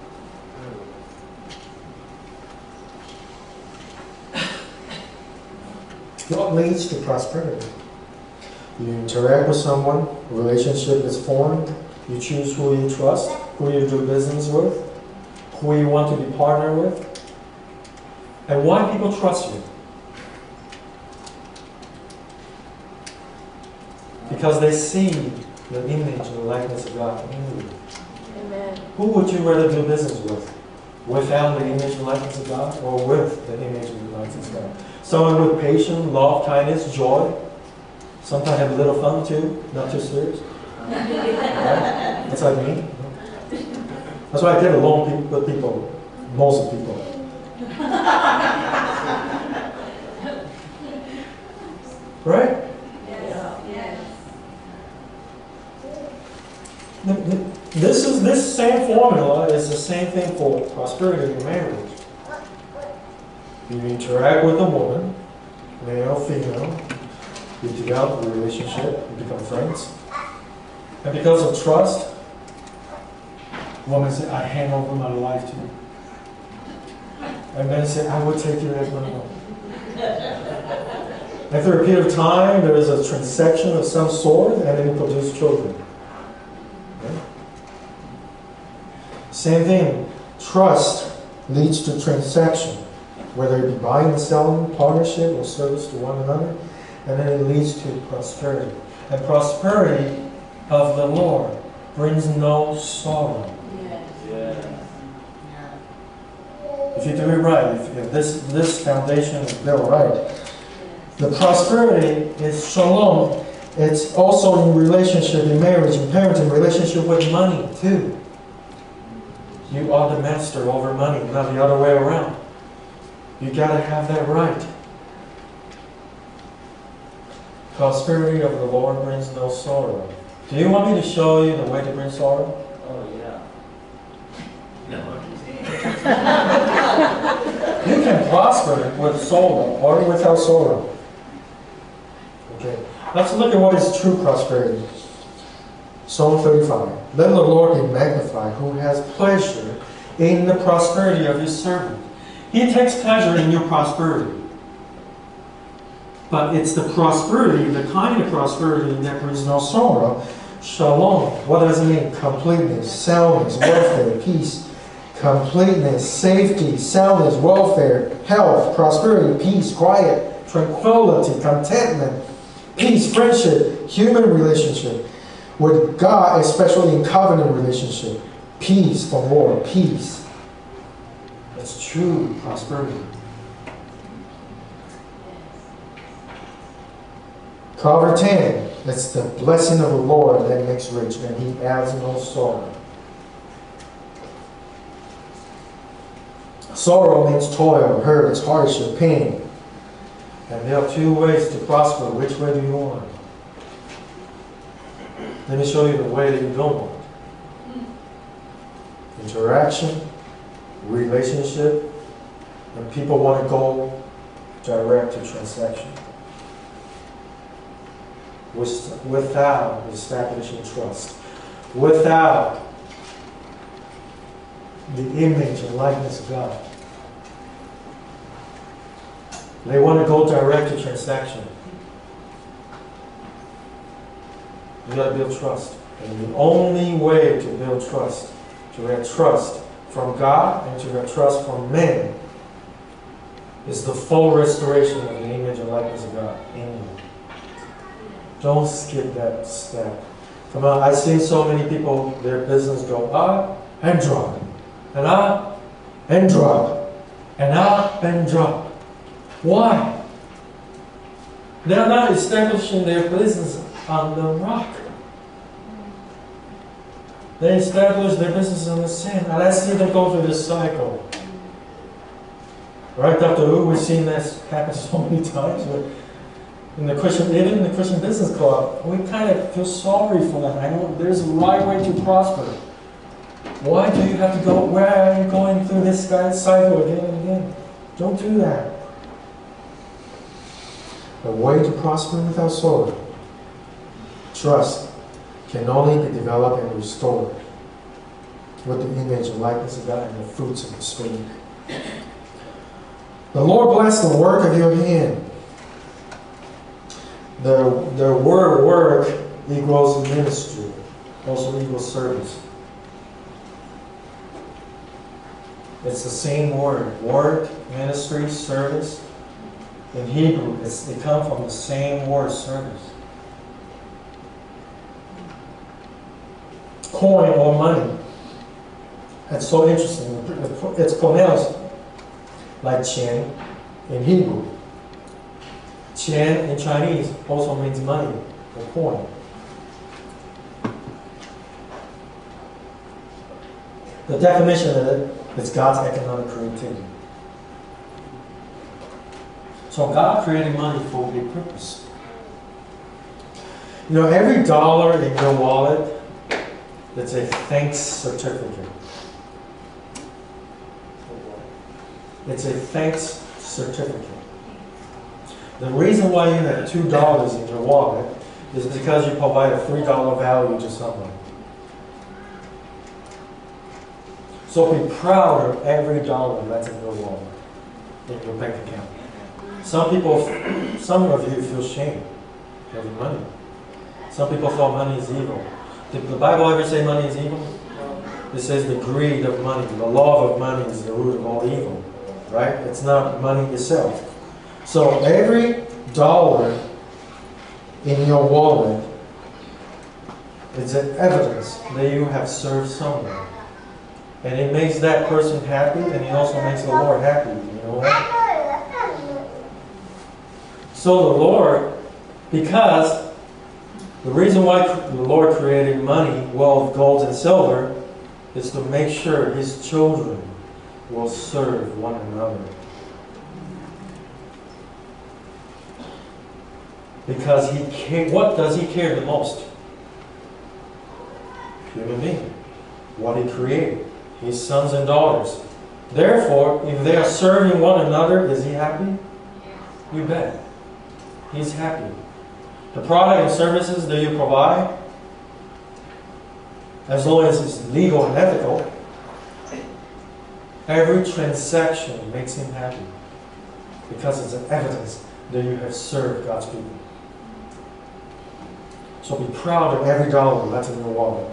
What leads to prosperity? You interact with someone, a relationship is formed, you choose who you trust, who you do business with, who you want to be partnered with, and why people trust you. Because they see the image and the likeness of God in you. Amen. Who would you rather do business with? Without the image and likeness of God, or with the image and likeness of God? Someone with patience, love, kindness, joy. Sometimes have a little fun too, not too serious. Right? That's like me. That's why I get along with people, most of people. Right? This same formula is the same thing for prosperity in marriage. You interact with a woman, male, female, you develop a relationship, you become friends. And because of trust, woman said, I hand over my life to you. And men say, I will take you as my wife. After a period of time, there is a transaction of some sort, and then you produce children. Okay? Same thing, trust leads to transaction. whether it be buying and selling, partnership, or service to one another. And then it leads to prosperity. And prosperity of the Lord brings no sorrow. If you do it right, if this foundation is built right, the prosperity is shalom. It's also in relationship, in marriage, in parenting, relationship with money too. You are the master over money, not the other way around. You got to have that right. Prosperity of the Lord brings no sorrow. Do you want me to show you the way to bring sorrow? Oh, yeah. No. You can prosper with sorrow or without sorrow. Okay. Let's look at what is true prosperity. Psalm 35. Let the Lord be magnified, who has pleasure in the prosperity of his servant. He takes pleasure in your prosperity. But it's the prosperity, the kind of prosperity that brings no sorrow. Shalom. What does it mean? Completeness, soundness, welfare, peace. Completeness, safety, soundness, welfare, health, prosperity, peace, quiet, tranquility, contentment, peace, friendship, human relationship with God, especially in covenant relationship. Peace from war, peace. That's true prosperity. Proverbs 10. It's the blessing of the Lord that makes rich, and he adds no sorrow. Sorrow means toil, hurt, hardship, pain. And there are two ways to prosper. Which way do you want? Let me show you the way that you don't want. Interaction, relationship, and people want to go direct to transaction. Without establishing trust. Without the image and likeness of God. They want to go direct to transaction. You got to build trust. And the only way to build trust, to have trust from God and to have trust from men, is the full restoration of the image and likeness of God in you. Don't skip that step. Come on, I've seen so many people, their business go up and drop. And up and drop. And up and drop. Why? They're not establishing their business on the rock. They establish their business on the sand. And I see them go through this cycle. Right, Dr. Wu, we've seen this happen so many times. In the Christian, even in the Christian Business Club, we kind of feel sorry for them. I know there's a right way to prosper. Why do you have to go? Why are you going through this cycle again and again? Don't do that. The way to prosper without sorrow. Trust can only be developed and restored with the image and likeness of God and the fruits of the Spirit. The Lord bless the work of your hand. The word work equals ministry, also equals service. It's the same word. Work, ministry, service. In Hebrew, they come from the same word, service. Coin or money. That's so interesting. It's pronounced like qian in Hebrew. Qian in Chinese also means money or coin. The definition of it is God's economic creativity. So God created money for a purpose. You know, every dollar in your wallet, it's a thanks certificate. It's a thanks certificate. The reason why you have $2 in your wallet is because you provide a $3 value to someone. So be proud of every dollar that's in your wallet, in your bank account. Some of you feel shame having money. Some people thought money is evil. Did the Bible ever say money is evil? It says the greed of money, the love of money is the root of all evil. right? It's not money itself. So every dollar in your wallet is an evidence that you have served someone. And it makes that person happy, and it also makes the Lord happy. You know what? So the Lord, because the reason why the Lord created money, wealth, gold, and silver, is to make sure His children will serve one another. Because what does He care the most? Human being. What He created. His sons and daughters. Therefore, if they are serving one another, is He happy? You bet. He's happy. The product and services that you provide, as long as it's legal and ethical, every transaction makes Him happy. Because it's an evidence that you have served God's people. So be proud of every dollar that's in your wallet.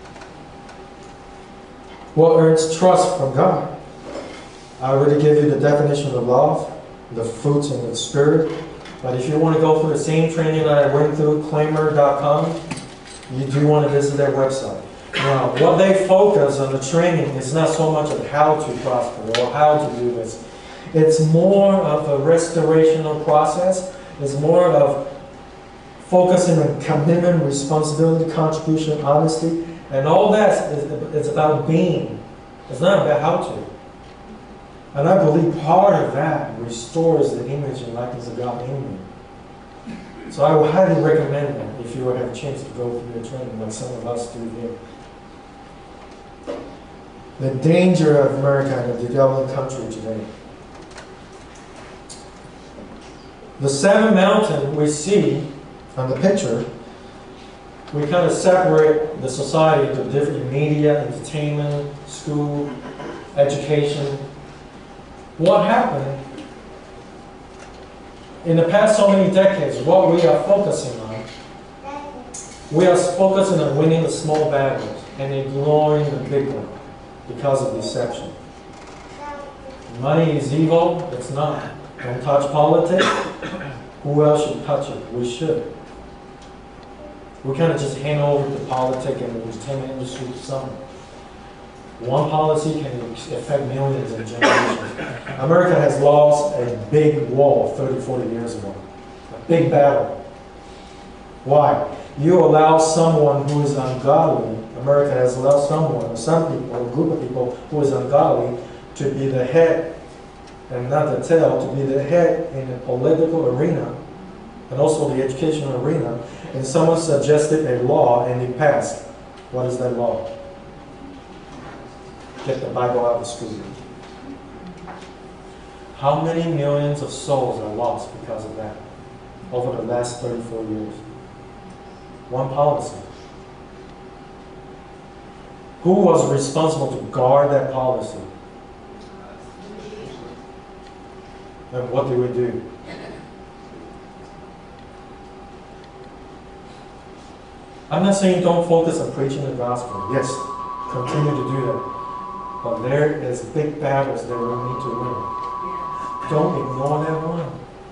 What earns trust from God? I already gave you the definition of love, the fruits in the Spirit. But if you want to go through the same training that I went through, claimer.com, you do want to visit their website. Now, what they focus on the training is not so much of how to prosper or how to do this. It's more of a restorational process. It's more of focusing on commitment, responsibility, contribution, honesty. And all that is about being. It's not about how to. And I believe part of that restores the image and likeness of God in you. So I would highly recommend that if you would have a chance to go through the training like some of us do here. The danger of America in a developing country today. The seven mountains we see on the picture, we kind of separate the society into different media, entertainment, school, education. What happened in the past so many decades, what we are focusing on, we are focusing on winning the small battles and ignoring the big one because of deception. Money is evil. It's not. Don't touch politics. Who else should touch it? We should. We kind of just hand over the politics and the entertainment industry to someone. One policy can affect millions in generations. America has lost a big war 30, 40 years ago. A big battle. Why? You allow someone who is ungodly, America has allowed someone, or some people, or a group of people who is ungodly to be the head and not the tail, to be the head in the political arena and also the educational arena. And someone suggested a law and it passed. What is that law? Get the Bible out of the school. How many millions of souls are lost because of that over the last 34 years? One policy. Who was responsible to guard that policy? And what do we do? I'm not saying don't focus on preaching the gospel. Yes, continue to do that. But there is big battles that we need to win. Don't ignore that one.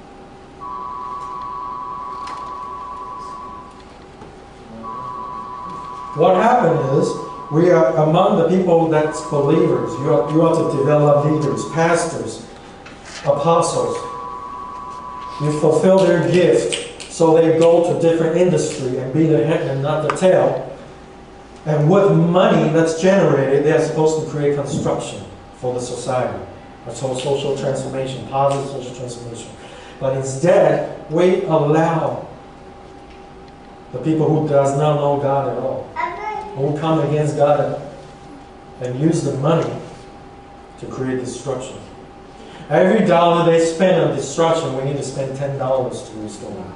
What happened is, we are among the people that's believers. You are to develop leaders, pastors, apostles. You fulfill their gift, so they go to different industry and be the head and not the tail. And with money that's generated, they are supposed to create construction for the society. That's all social transformation, positive social transformation. But instead, we allow the people who does not know God at all, who come against God and use the money to create destruction. Every dollar they spend on destruction, we need to spend $10 to restore them.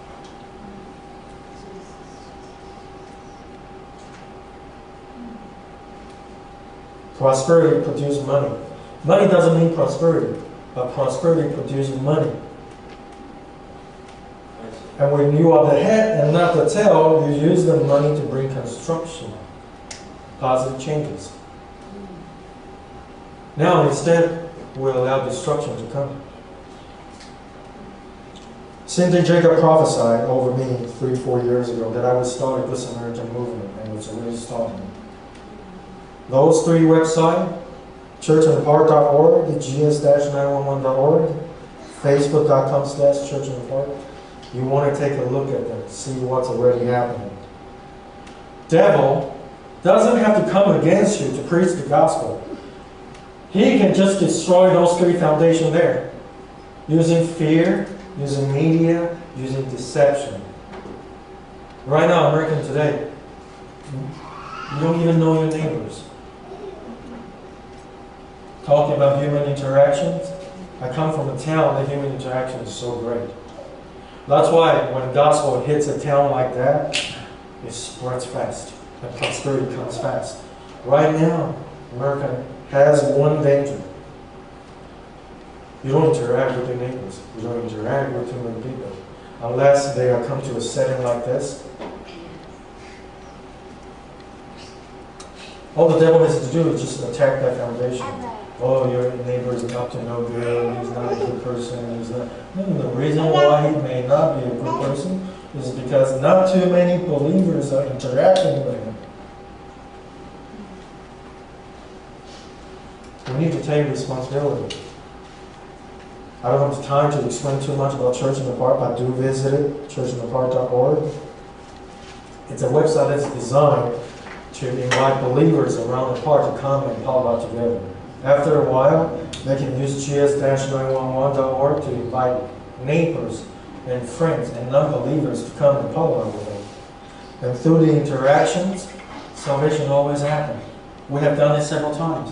Prosperity produces money. Money doesn't mean prosperity, but prosperity produces money. And when you are the head and not the tail, you use the money to bring construction, positive changes. Now instead, will allow destruction to come. Cindy Jacob prophesied over me 3-4 years ago that I would start a Good Samaritan movement, and it's already starting. Those 3 websites, churchinthepark.org, gs-911.org, facebook.com/churchinthepark. You want to take a look at them, see what's already happening. Devil doesn't have to come against you to preach the gospel. He can just destroy those 3 foundations there, using fear, using media, using deception. Right now, American today, you don't even know your neighbors. Talking about human interactions, I come from a town that human interaction is so great. That's why when the gospel hits a town like that, it spreads fast. And prosperity comes fast. Right now, America has one danger. You don't interact with your neighbors. You don't interact with too many people. Unless they are come to a setting like this. All the devil has to do is just attack that foundation. Oh, your neighbor is up to no good. He's not a good person. He's not. And the reason why he may not be a good person is because not too many believers are interacting with him. We need to take responsibility. I don't have time to explain too much about Church in the Park, but do visit it, churchinthepark.org. It's a website that's designed to invite believers around the park to come and talk about together. After a while, they can use gs-911.org to invite neighbors and friends and non-believers to come and talk with them. And through the interactions, salvation always happens. We have done it several times.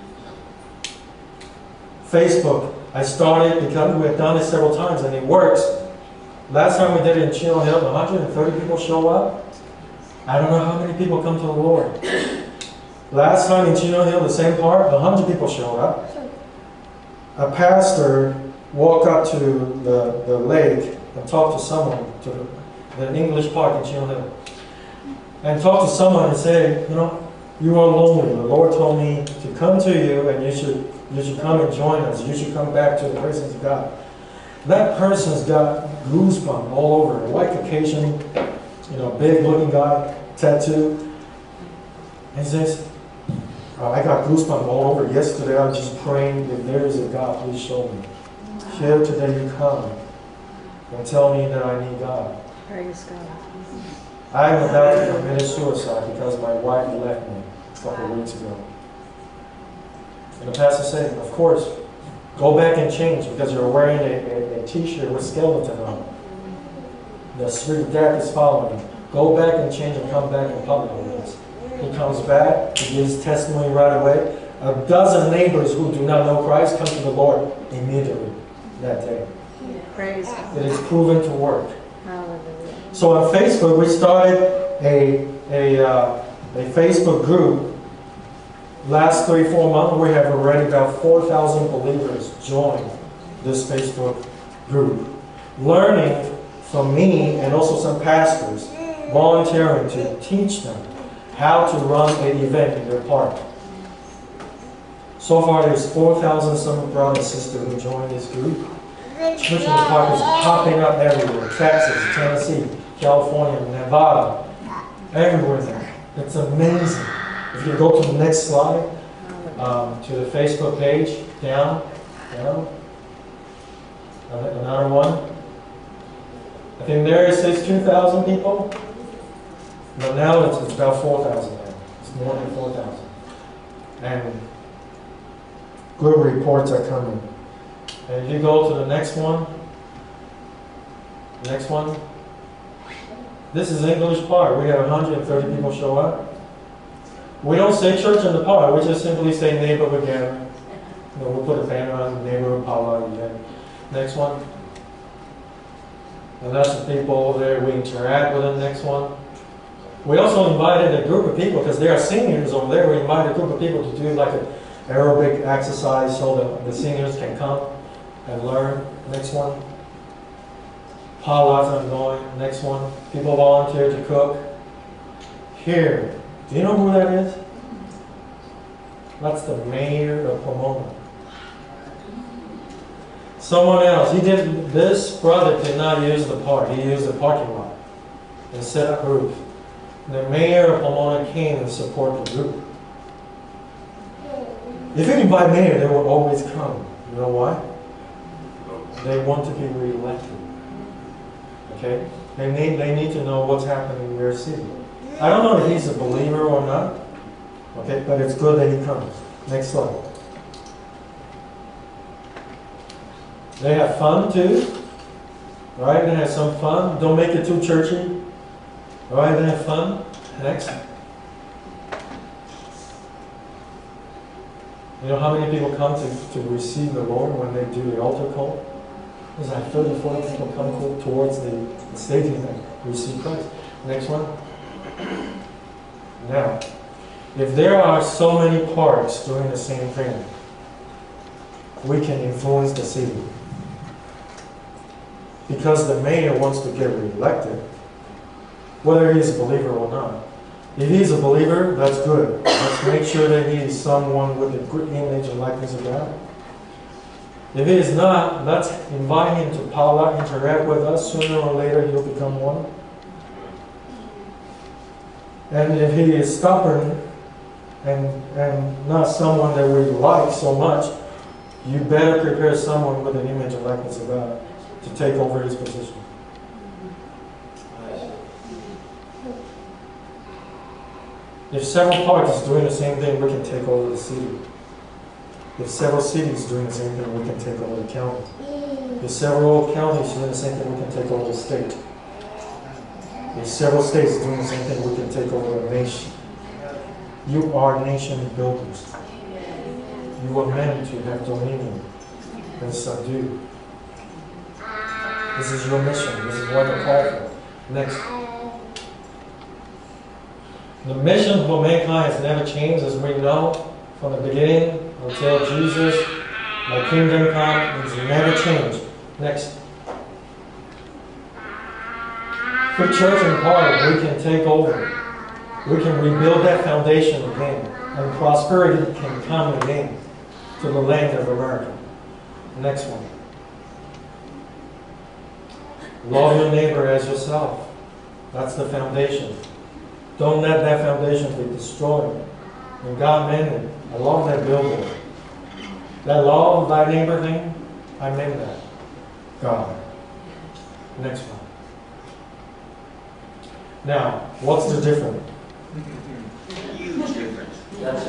Facebook, I started because we have done it several times and it works. Last time we did it in Chino Hill, 130 people show up. I don't know how many people come to the Lord. Last time in Chino Hill, the same park, 100 people showed up. A pastor walked up to the lake and talked to someone, to the English park in Chino Hill, and talked to someone and said, you know, you are lonely. The Lord told me to come to you and you should come and join us. You should come back to the presence of God. That person's got goosebumps all over. A white Caucasian, big looking guy, tattoo. And he says, I got goosebumps all over. Yesterday I was just praying, if there is a God, please show me. Here today you come and tell me that I need God. Praise God. I'm about to commit suicide because my wife left me a couple of weeks ago. And the pastor said, of course, go back and change because you're wearing a t-shirt with skeleton on it. The spirit of death is following you. Go back and change and come back in public with us. He comes back, he gives testimony right away. A dozen neighbors who do not know Christ come to the Lord immediately that day. Praise God. It is proven to work. Hallelujah. So on Facebook, we started a Facebook group. Last 3-4 months, we have already about 4,000 believers join this Facebook group, learning from me and also some pastors, volunteering to teach them how to run an event in their park. So far, there's 4,000 some brothers and sisters who joined this group. Church in the Park is popping up everywhere. Texas, Tennessee, California, Nevada, everywhere there. It's amazing. If you go to the next slide, to the Facebook page, down, another one. I think there it says 2,000 people. But now it's about 4,000 now. It's more than 4,000. And good reports are coming. And if you go to the next one, this is English Park. We have 130 people show up. We don't say church in the park. We just simply say neighborhood gathering. We'll put a banner on the neighborhood powwow event. Next one. And that's the people over there. We interact with them. Next one. We also invited a group of people, because there are seniors over there. We invited a group of people to do like an aerobic exercise so that the seniors can come and learn. Next one. Powwows ongoing. Next one. People volunteer to cook. Here. Do you know who that is? That's the mayor of Pomona. Someone else, this brother did not use the park, he used the parking lot and set up roof. The mayor of Pomona came and supported the group. If you invite mayor, they will always come. You know why? They want to be re-elected. Okay? They need to know what's happening in their city. I don't know if he's a believer or not. Okay, but it's good that he comes. Next slide. They have fun too. Right? They have some fun. Don't make it too churchy. Right? They have fun. Next. You know how many people come to receive the Lord when they do the altar call? There's like 30, 40 people come towards the stadium and receive Christ. Next one. Now, if there are so many parks doing the same thing, we can influence the city. Because the mayor wants to get re-elected, whether he's a believer or not. If he's a believer, that's good. Let's make sure that he is someone with a good image and likeness of God. If he is not, let's invite him to pop out, interact with us. Sooner or later, he'll become one. And if he is stubborn and not someone that we like so much, you better prepare someone with an image and likeness of God to take over his position. If several parties doing the same thing, we can take over the city. If several cities doing the same thing, we can take over the county. If several counties doing the same thing, we can take over the state. If several states doing the same thing, we can take over the nation. You are nation builders. You were meant to have dominion and subdue. This is your mission. This is what you're called for. Next. The mission for mankind has never changed, as we know, from the beginning until Jesus, my kingdom come, it's never changed. Next. Through church and park, we can take over. We can rebuild that foundation again, and prosperity can come again to the land of America. Next one. Love your neighbor as yourself. That's the foundation. Don't let that foundation be destroyed. And God meant it. I love that billboard. That law of thy neighbor thing, I meant that. God. Next one. Now, what's the difference? Huge difference. That's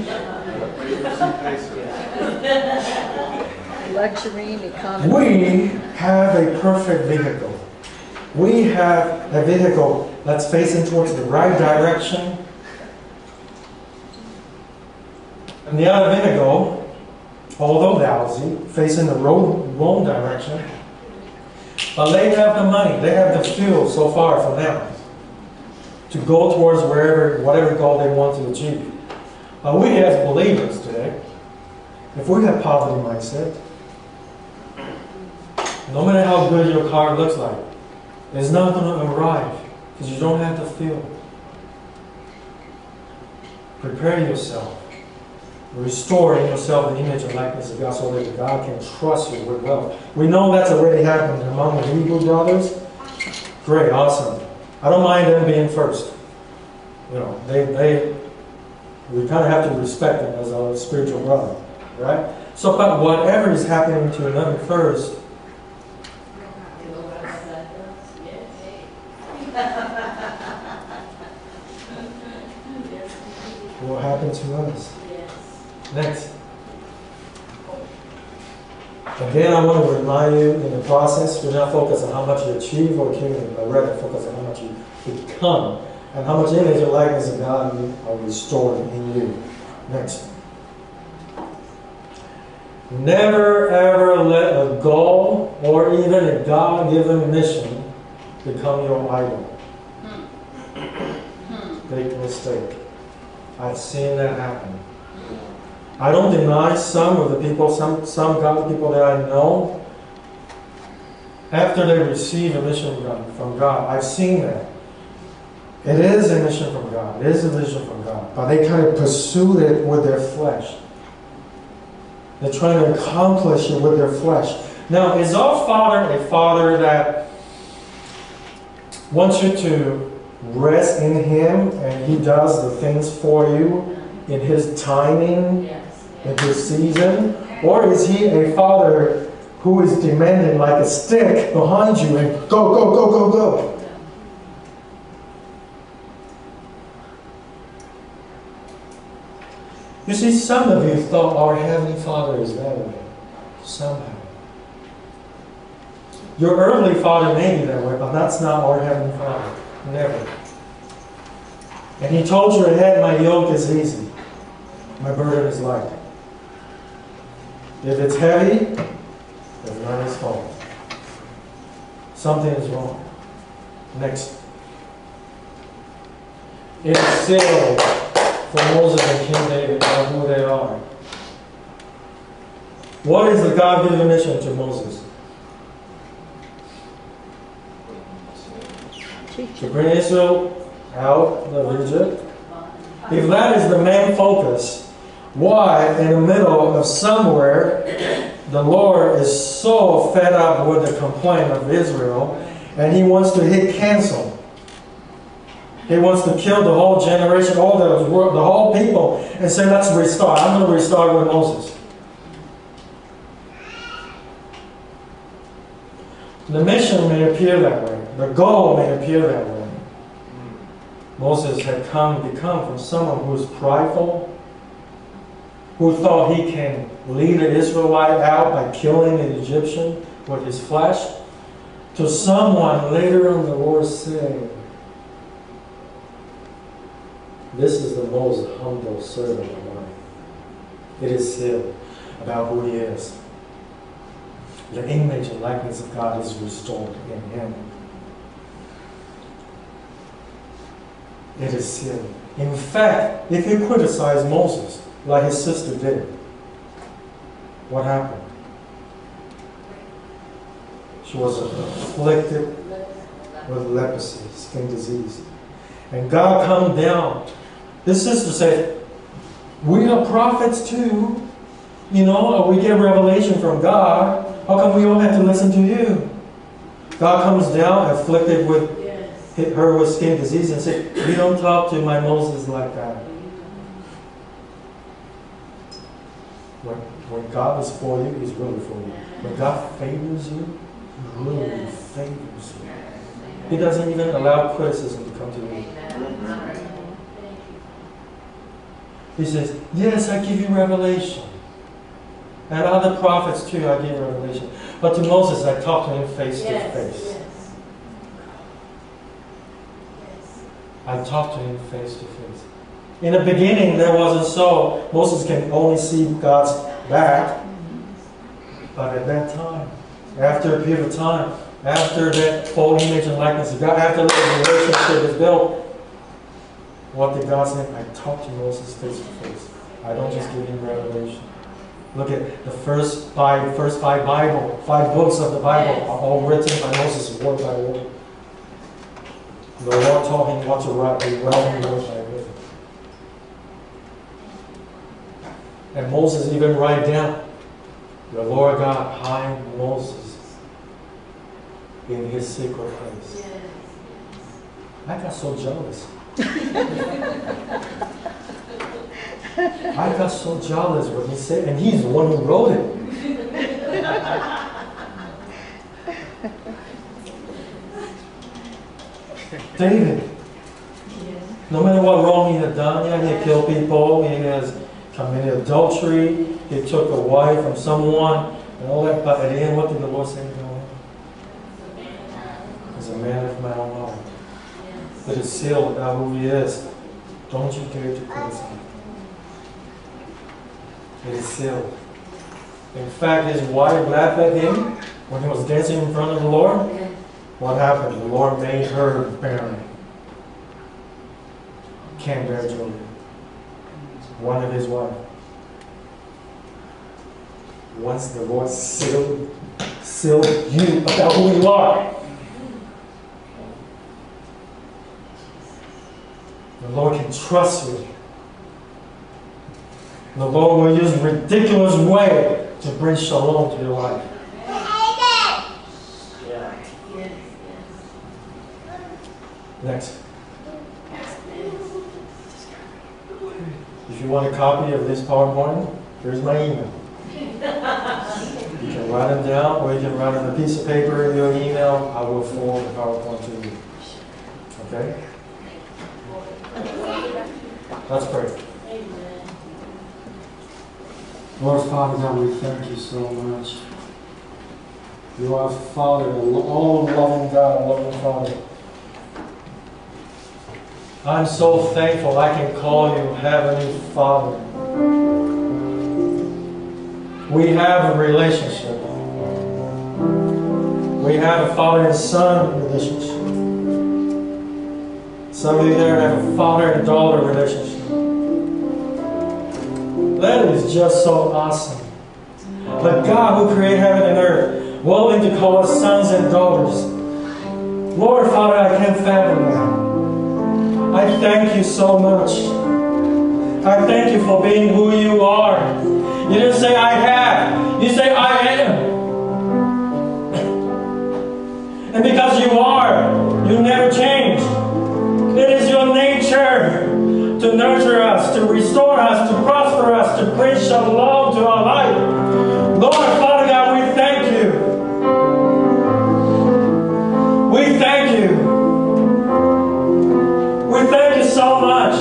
Luxury and economy. We have a perfect vehicle. We have a vehicle that's facing towards the right direction. And the other vehicle, although lousy, facing the wrong direction. But they have the money, they have the fuel so far for now to go towards whatever goal they want to achieve. But we as believers today, if we have poverty mindset, no matter how good your car looks like, it's not going to arrive because you don't have the fuel. Prepare yourself. Restore in yourself the image and likeness of God so that God can trust you with wealth. We know that's already happened among the Hebrew brothers. Great, awesome. I don't mind them being first. You know, we kind of have to respect them as our spiritual brother, right? So, but whatever is happening to them first, will happen to us. Next. Again, I want to remind you in the process, do not focus on how much you achieve or accumulate, but rather focus on how much you become and how much image and likeness of God are restored in you. Next. Never ever let a goal or even a God-given mission become your idol. Big mistake. I've seen that happen. I don't deny some of the people, some godly people that I know, after they receive a mission from God, I've seen that. It is a mission from God. It is a vision from God. But they kind of pursue it with their flesh. They're trying to accomplish it with their flesh. Now, is our Father a Father that wants you to rest in Him and He does the things for you in His timing, in His season? Or is He a Father who is demanding like a stick behind you and go, go, go, go, go? You see, some of you thought our Heavenly Father is that way, somehow. Your earthly father may be that way, but that's not our Heavenly Father. Never. And He told you ahead, my yoke is easy. My burden is light. If it's heavy, it's not His fault. Something is wrong. Next. It is sealed for Moses and King David about who they are. What is the God-given mission to Moses? To bring Israel out of Egypt. If that is the main focus, why in the middle of somewhere the Lord is so fed up with the complaint of Israel and He wants to hit cancel? He wants to kill the whole generation, all the whole people, and say, let's restart. I'm going to restart with Moses. The mission may appear that way. The goal may appear that way. Moses had become from someone who was prideful, who thought he can lead the Israelite out by killing an Egyptian with his flesh, to someone later on the Lord said, this is the most humble servant of mine. It is sealed about who He is. The image and likeness of God is restored in Him. It is sealed. In fact, if you criticize Moses, like his sister did, what happened? She was afflicted with leprosy, skin disease. And God come down. This sister said, we are prophets too. You know, we get revelation from God. How come we all have to listen to you? God comes down, afflicted with hit her with skin disease, and said, you don't talk to my Moses like that. When God is for you, He's really for you. When God favors you, He really favors you. He doesn't even allow criticism to come to you. He says, yes, I give you revelation. And other prophets too, I give revelation. But to Moses, I talk to him face to face. I talk to him face to face. In the beginning, there wasn't so. Moses can only see God's back. But at that time, after a period of time, after that full image and likeness of God, after the relationship is built, what did God say? I talk to Moses face to face. I don't just give him revelation. Look at the first five books of the Bible are all written by Moses word by word. The Lord told him what to write, he wrote word by word. And Moses even write down, the Lord God hid Moses in his secret place. I got so jealous. I got so jealous when he said, and he's the one who wrote it. David, no matter what wrong he had done, he had killed people, he has committed adultery, he took a wife from someone, and all that, but at the end, what did the Lord say to him? He's a man of my own heart. That is sealed about who he is. Don't you dare to criticize. It is sealed. In fact, his wife laughed at him when he was dancing in front of the Lord. What happened? The Lord made her barren. Can't bear children. One of his wife. Once the Lord sealed you about who you are, the Lord can trust you. The Lord will use a ridiculous way to bring shalom to your life. Next. If you want a copy of this PowerPoint, here's my email. You can write it down, or you can write on a piece of paper in your email. I will forward the PowerPoint to you. Okay? Let's pray. Lord Father God, we thank you so much. You are Father, all loving God, loving Father. I'm so thankful I can call you Heavenly Father. We have a relationship. We have a father and son relationship. Some of you there have a father and daughter relationship. That is just so awesome. But God who created heaven and earth, willing to call us sons and daughters. Lord Father, I can't fathom that. I thank you so much. I thank you for being who you are. You didn't say I have. You say I am. And because you are, you never change. It is your nature to nurture us, to restore us, to prosper us, to bring shalom to our life. Lord Father God, we thank you. We thank you. We thank you so much.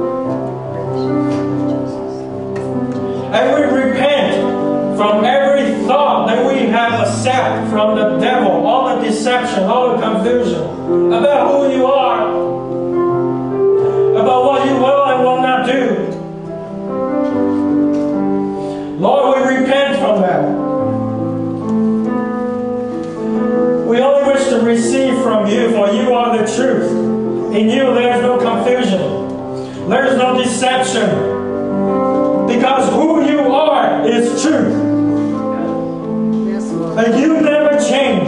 And we repent from every thought that we have accepted from the devil, all the deception, all the confusion about who you are, about what you will and will not do. Lord, we repent from that. We only wish to receive from you, for you are the truth. In you there is no confusion. There is no deception. Because who you are is truth. And you never change.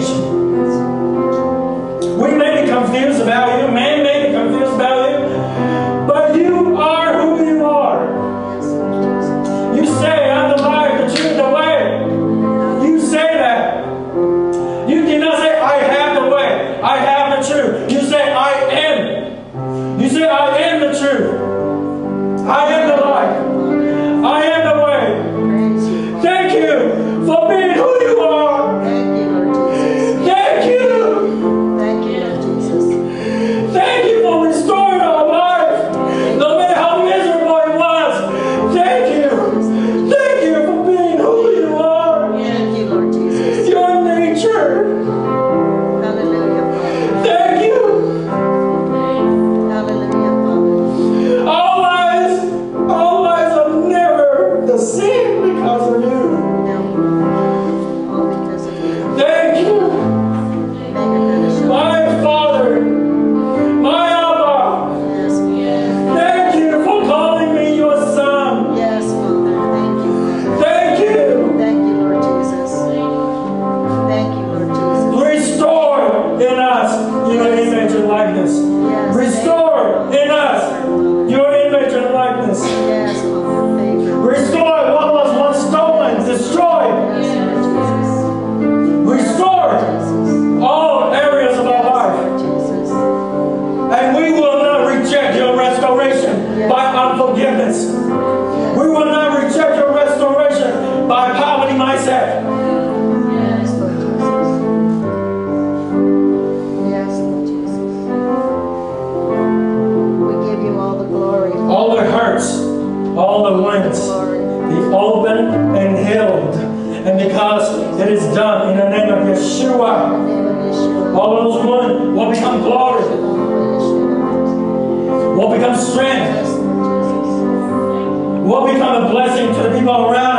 We may be confused about you, man may be confused about you, but you are who you are. You say, I'm the life, the truth, the way. You say that. You did not say, I have the way, I have the truth. You say, I am. You say, I am the truth. I am the life. I am the way. Thank you for being who you are. Thank you. Thank you, Lord Jesus. Thank you for restoring our life. No matter how miserable it was. Thank you. Thank you for being who you are. Thank you, Lord Jesus. Your nature. Hallelujah, Father. Thank you. Hallelujah, Father. Our lives are never the same because of you. No, all because of you. Thank you. Make it better, show. My Father, my Abba, Yes, thank you for calling me your son. yes, Father. Thank you, Father. Thank you. Thank you, Lord Jesus. Thank you, Lord Jesus. Restore in us your image and likeness. Yes. Restore in us your image and likeness. Yes, Father. Thank you. Restore what was once stolen, destroyed. Yes, Lord Jesus. Restore all areas of our life. Lord Jesus. And we will not reject your restoration by unforgiveness. We will not reject your restoration by poverty mindset. Yes, Lord Jesus. Yes, Lord Jesus. We give you all the glory. All the hurts, all the wounds, Glory. be open and healed. And because it is done in the name of Yeshua, In the name of Yeshua. all those wounds will become glory, will become strength, Yes, Lord Jesus. will become a blessing to the people around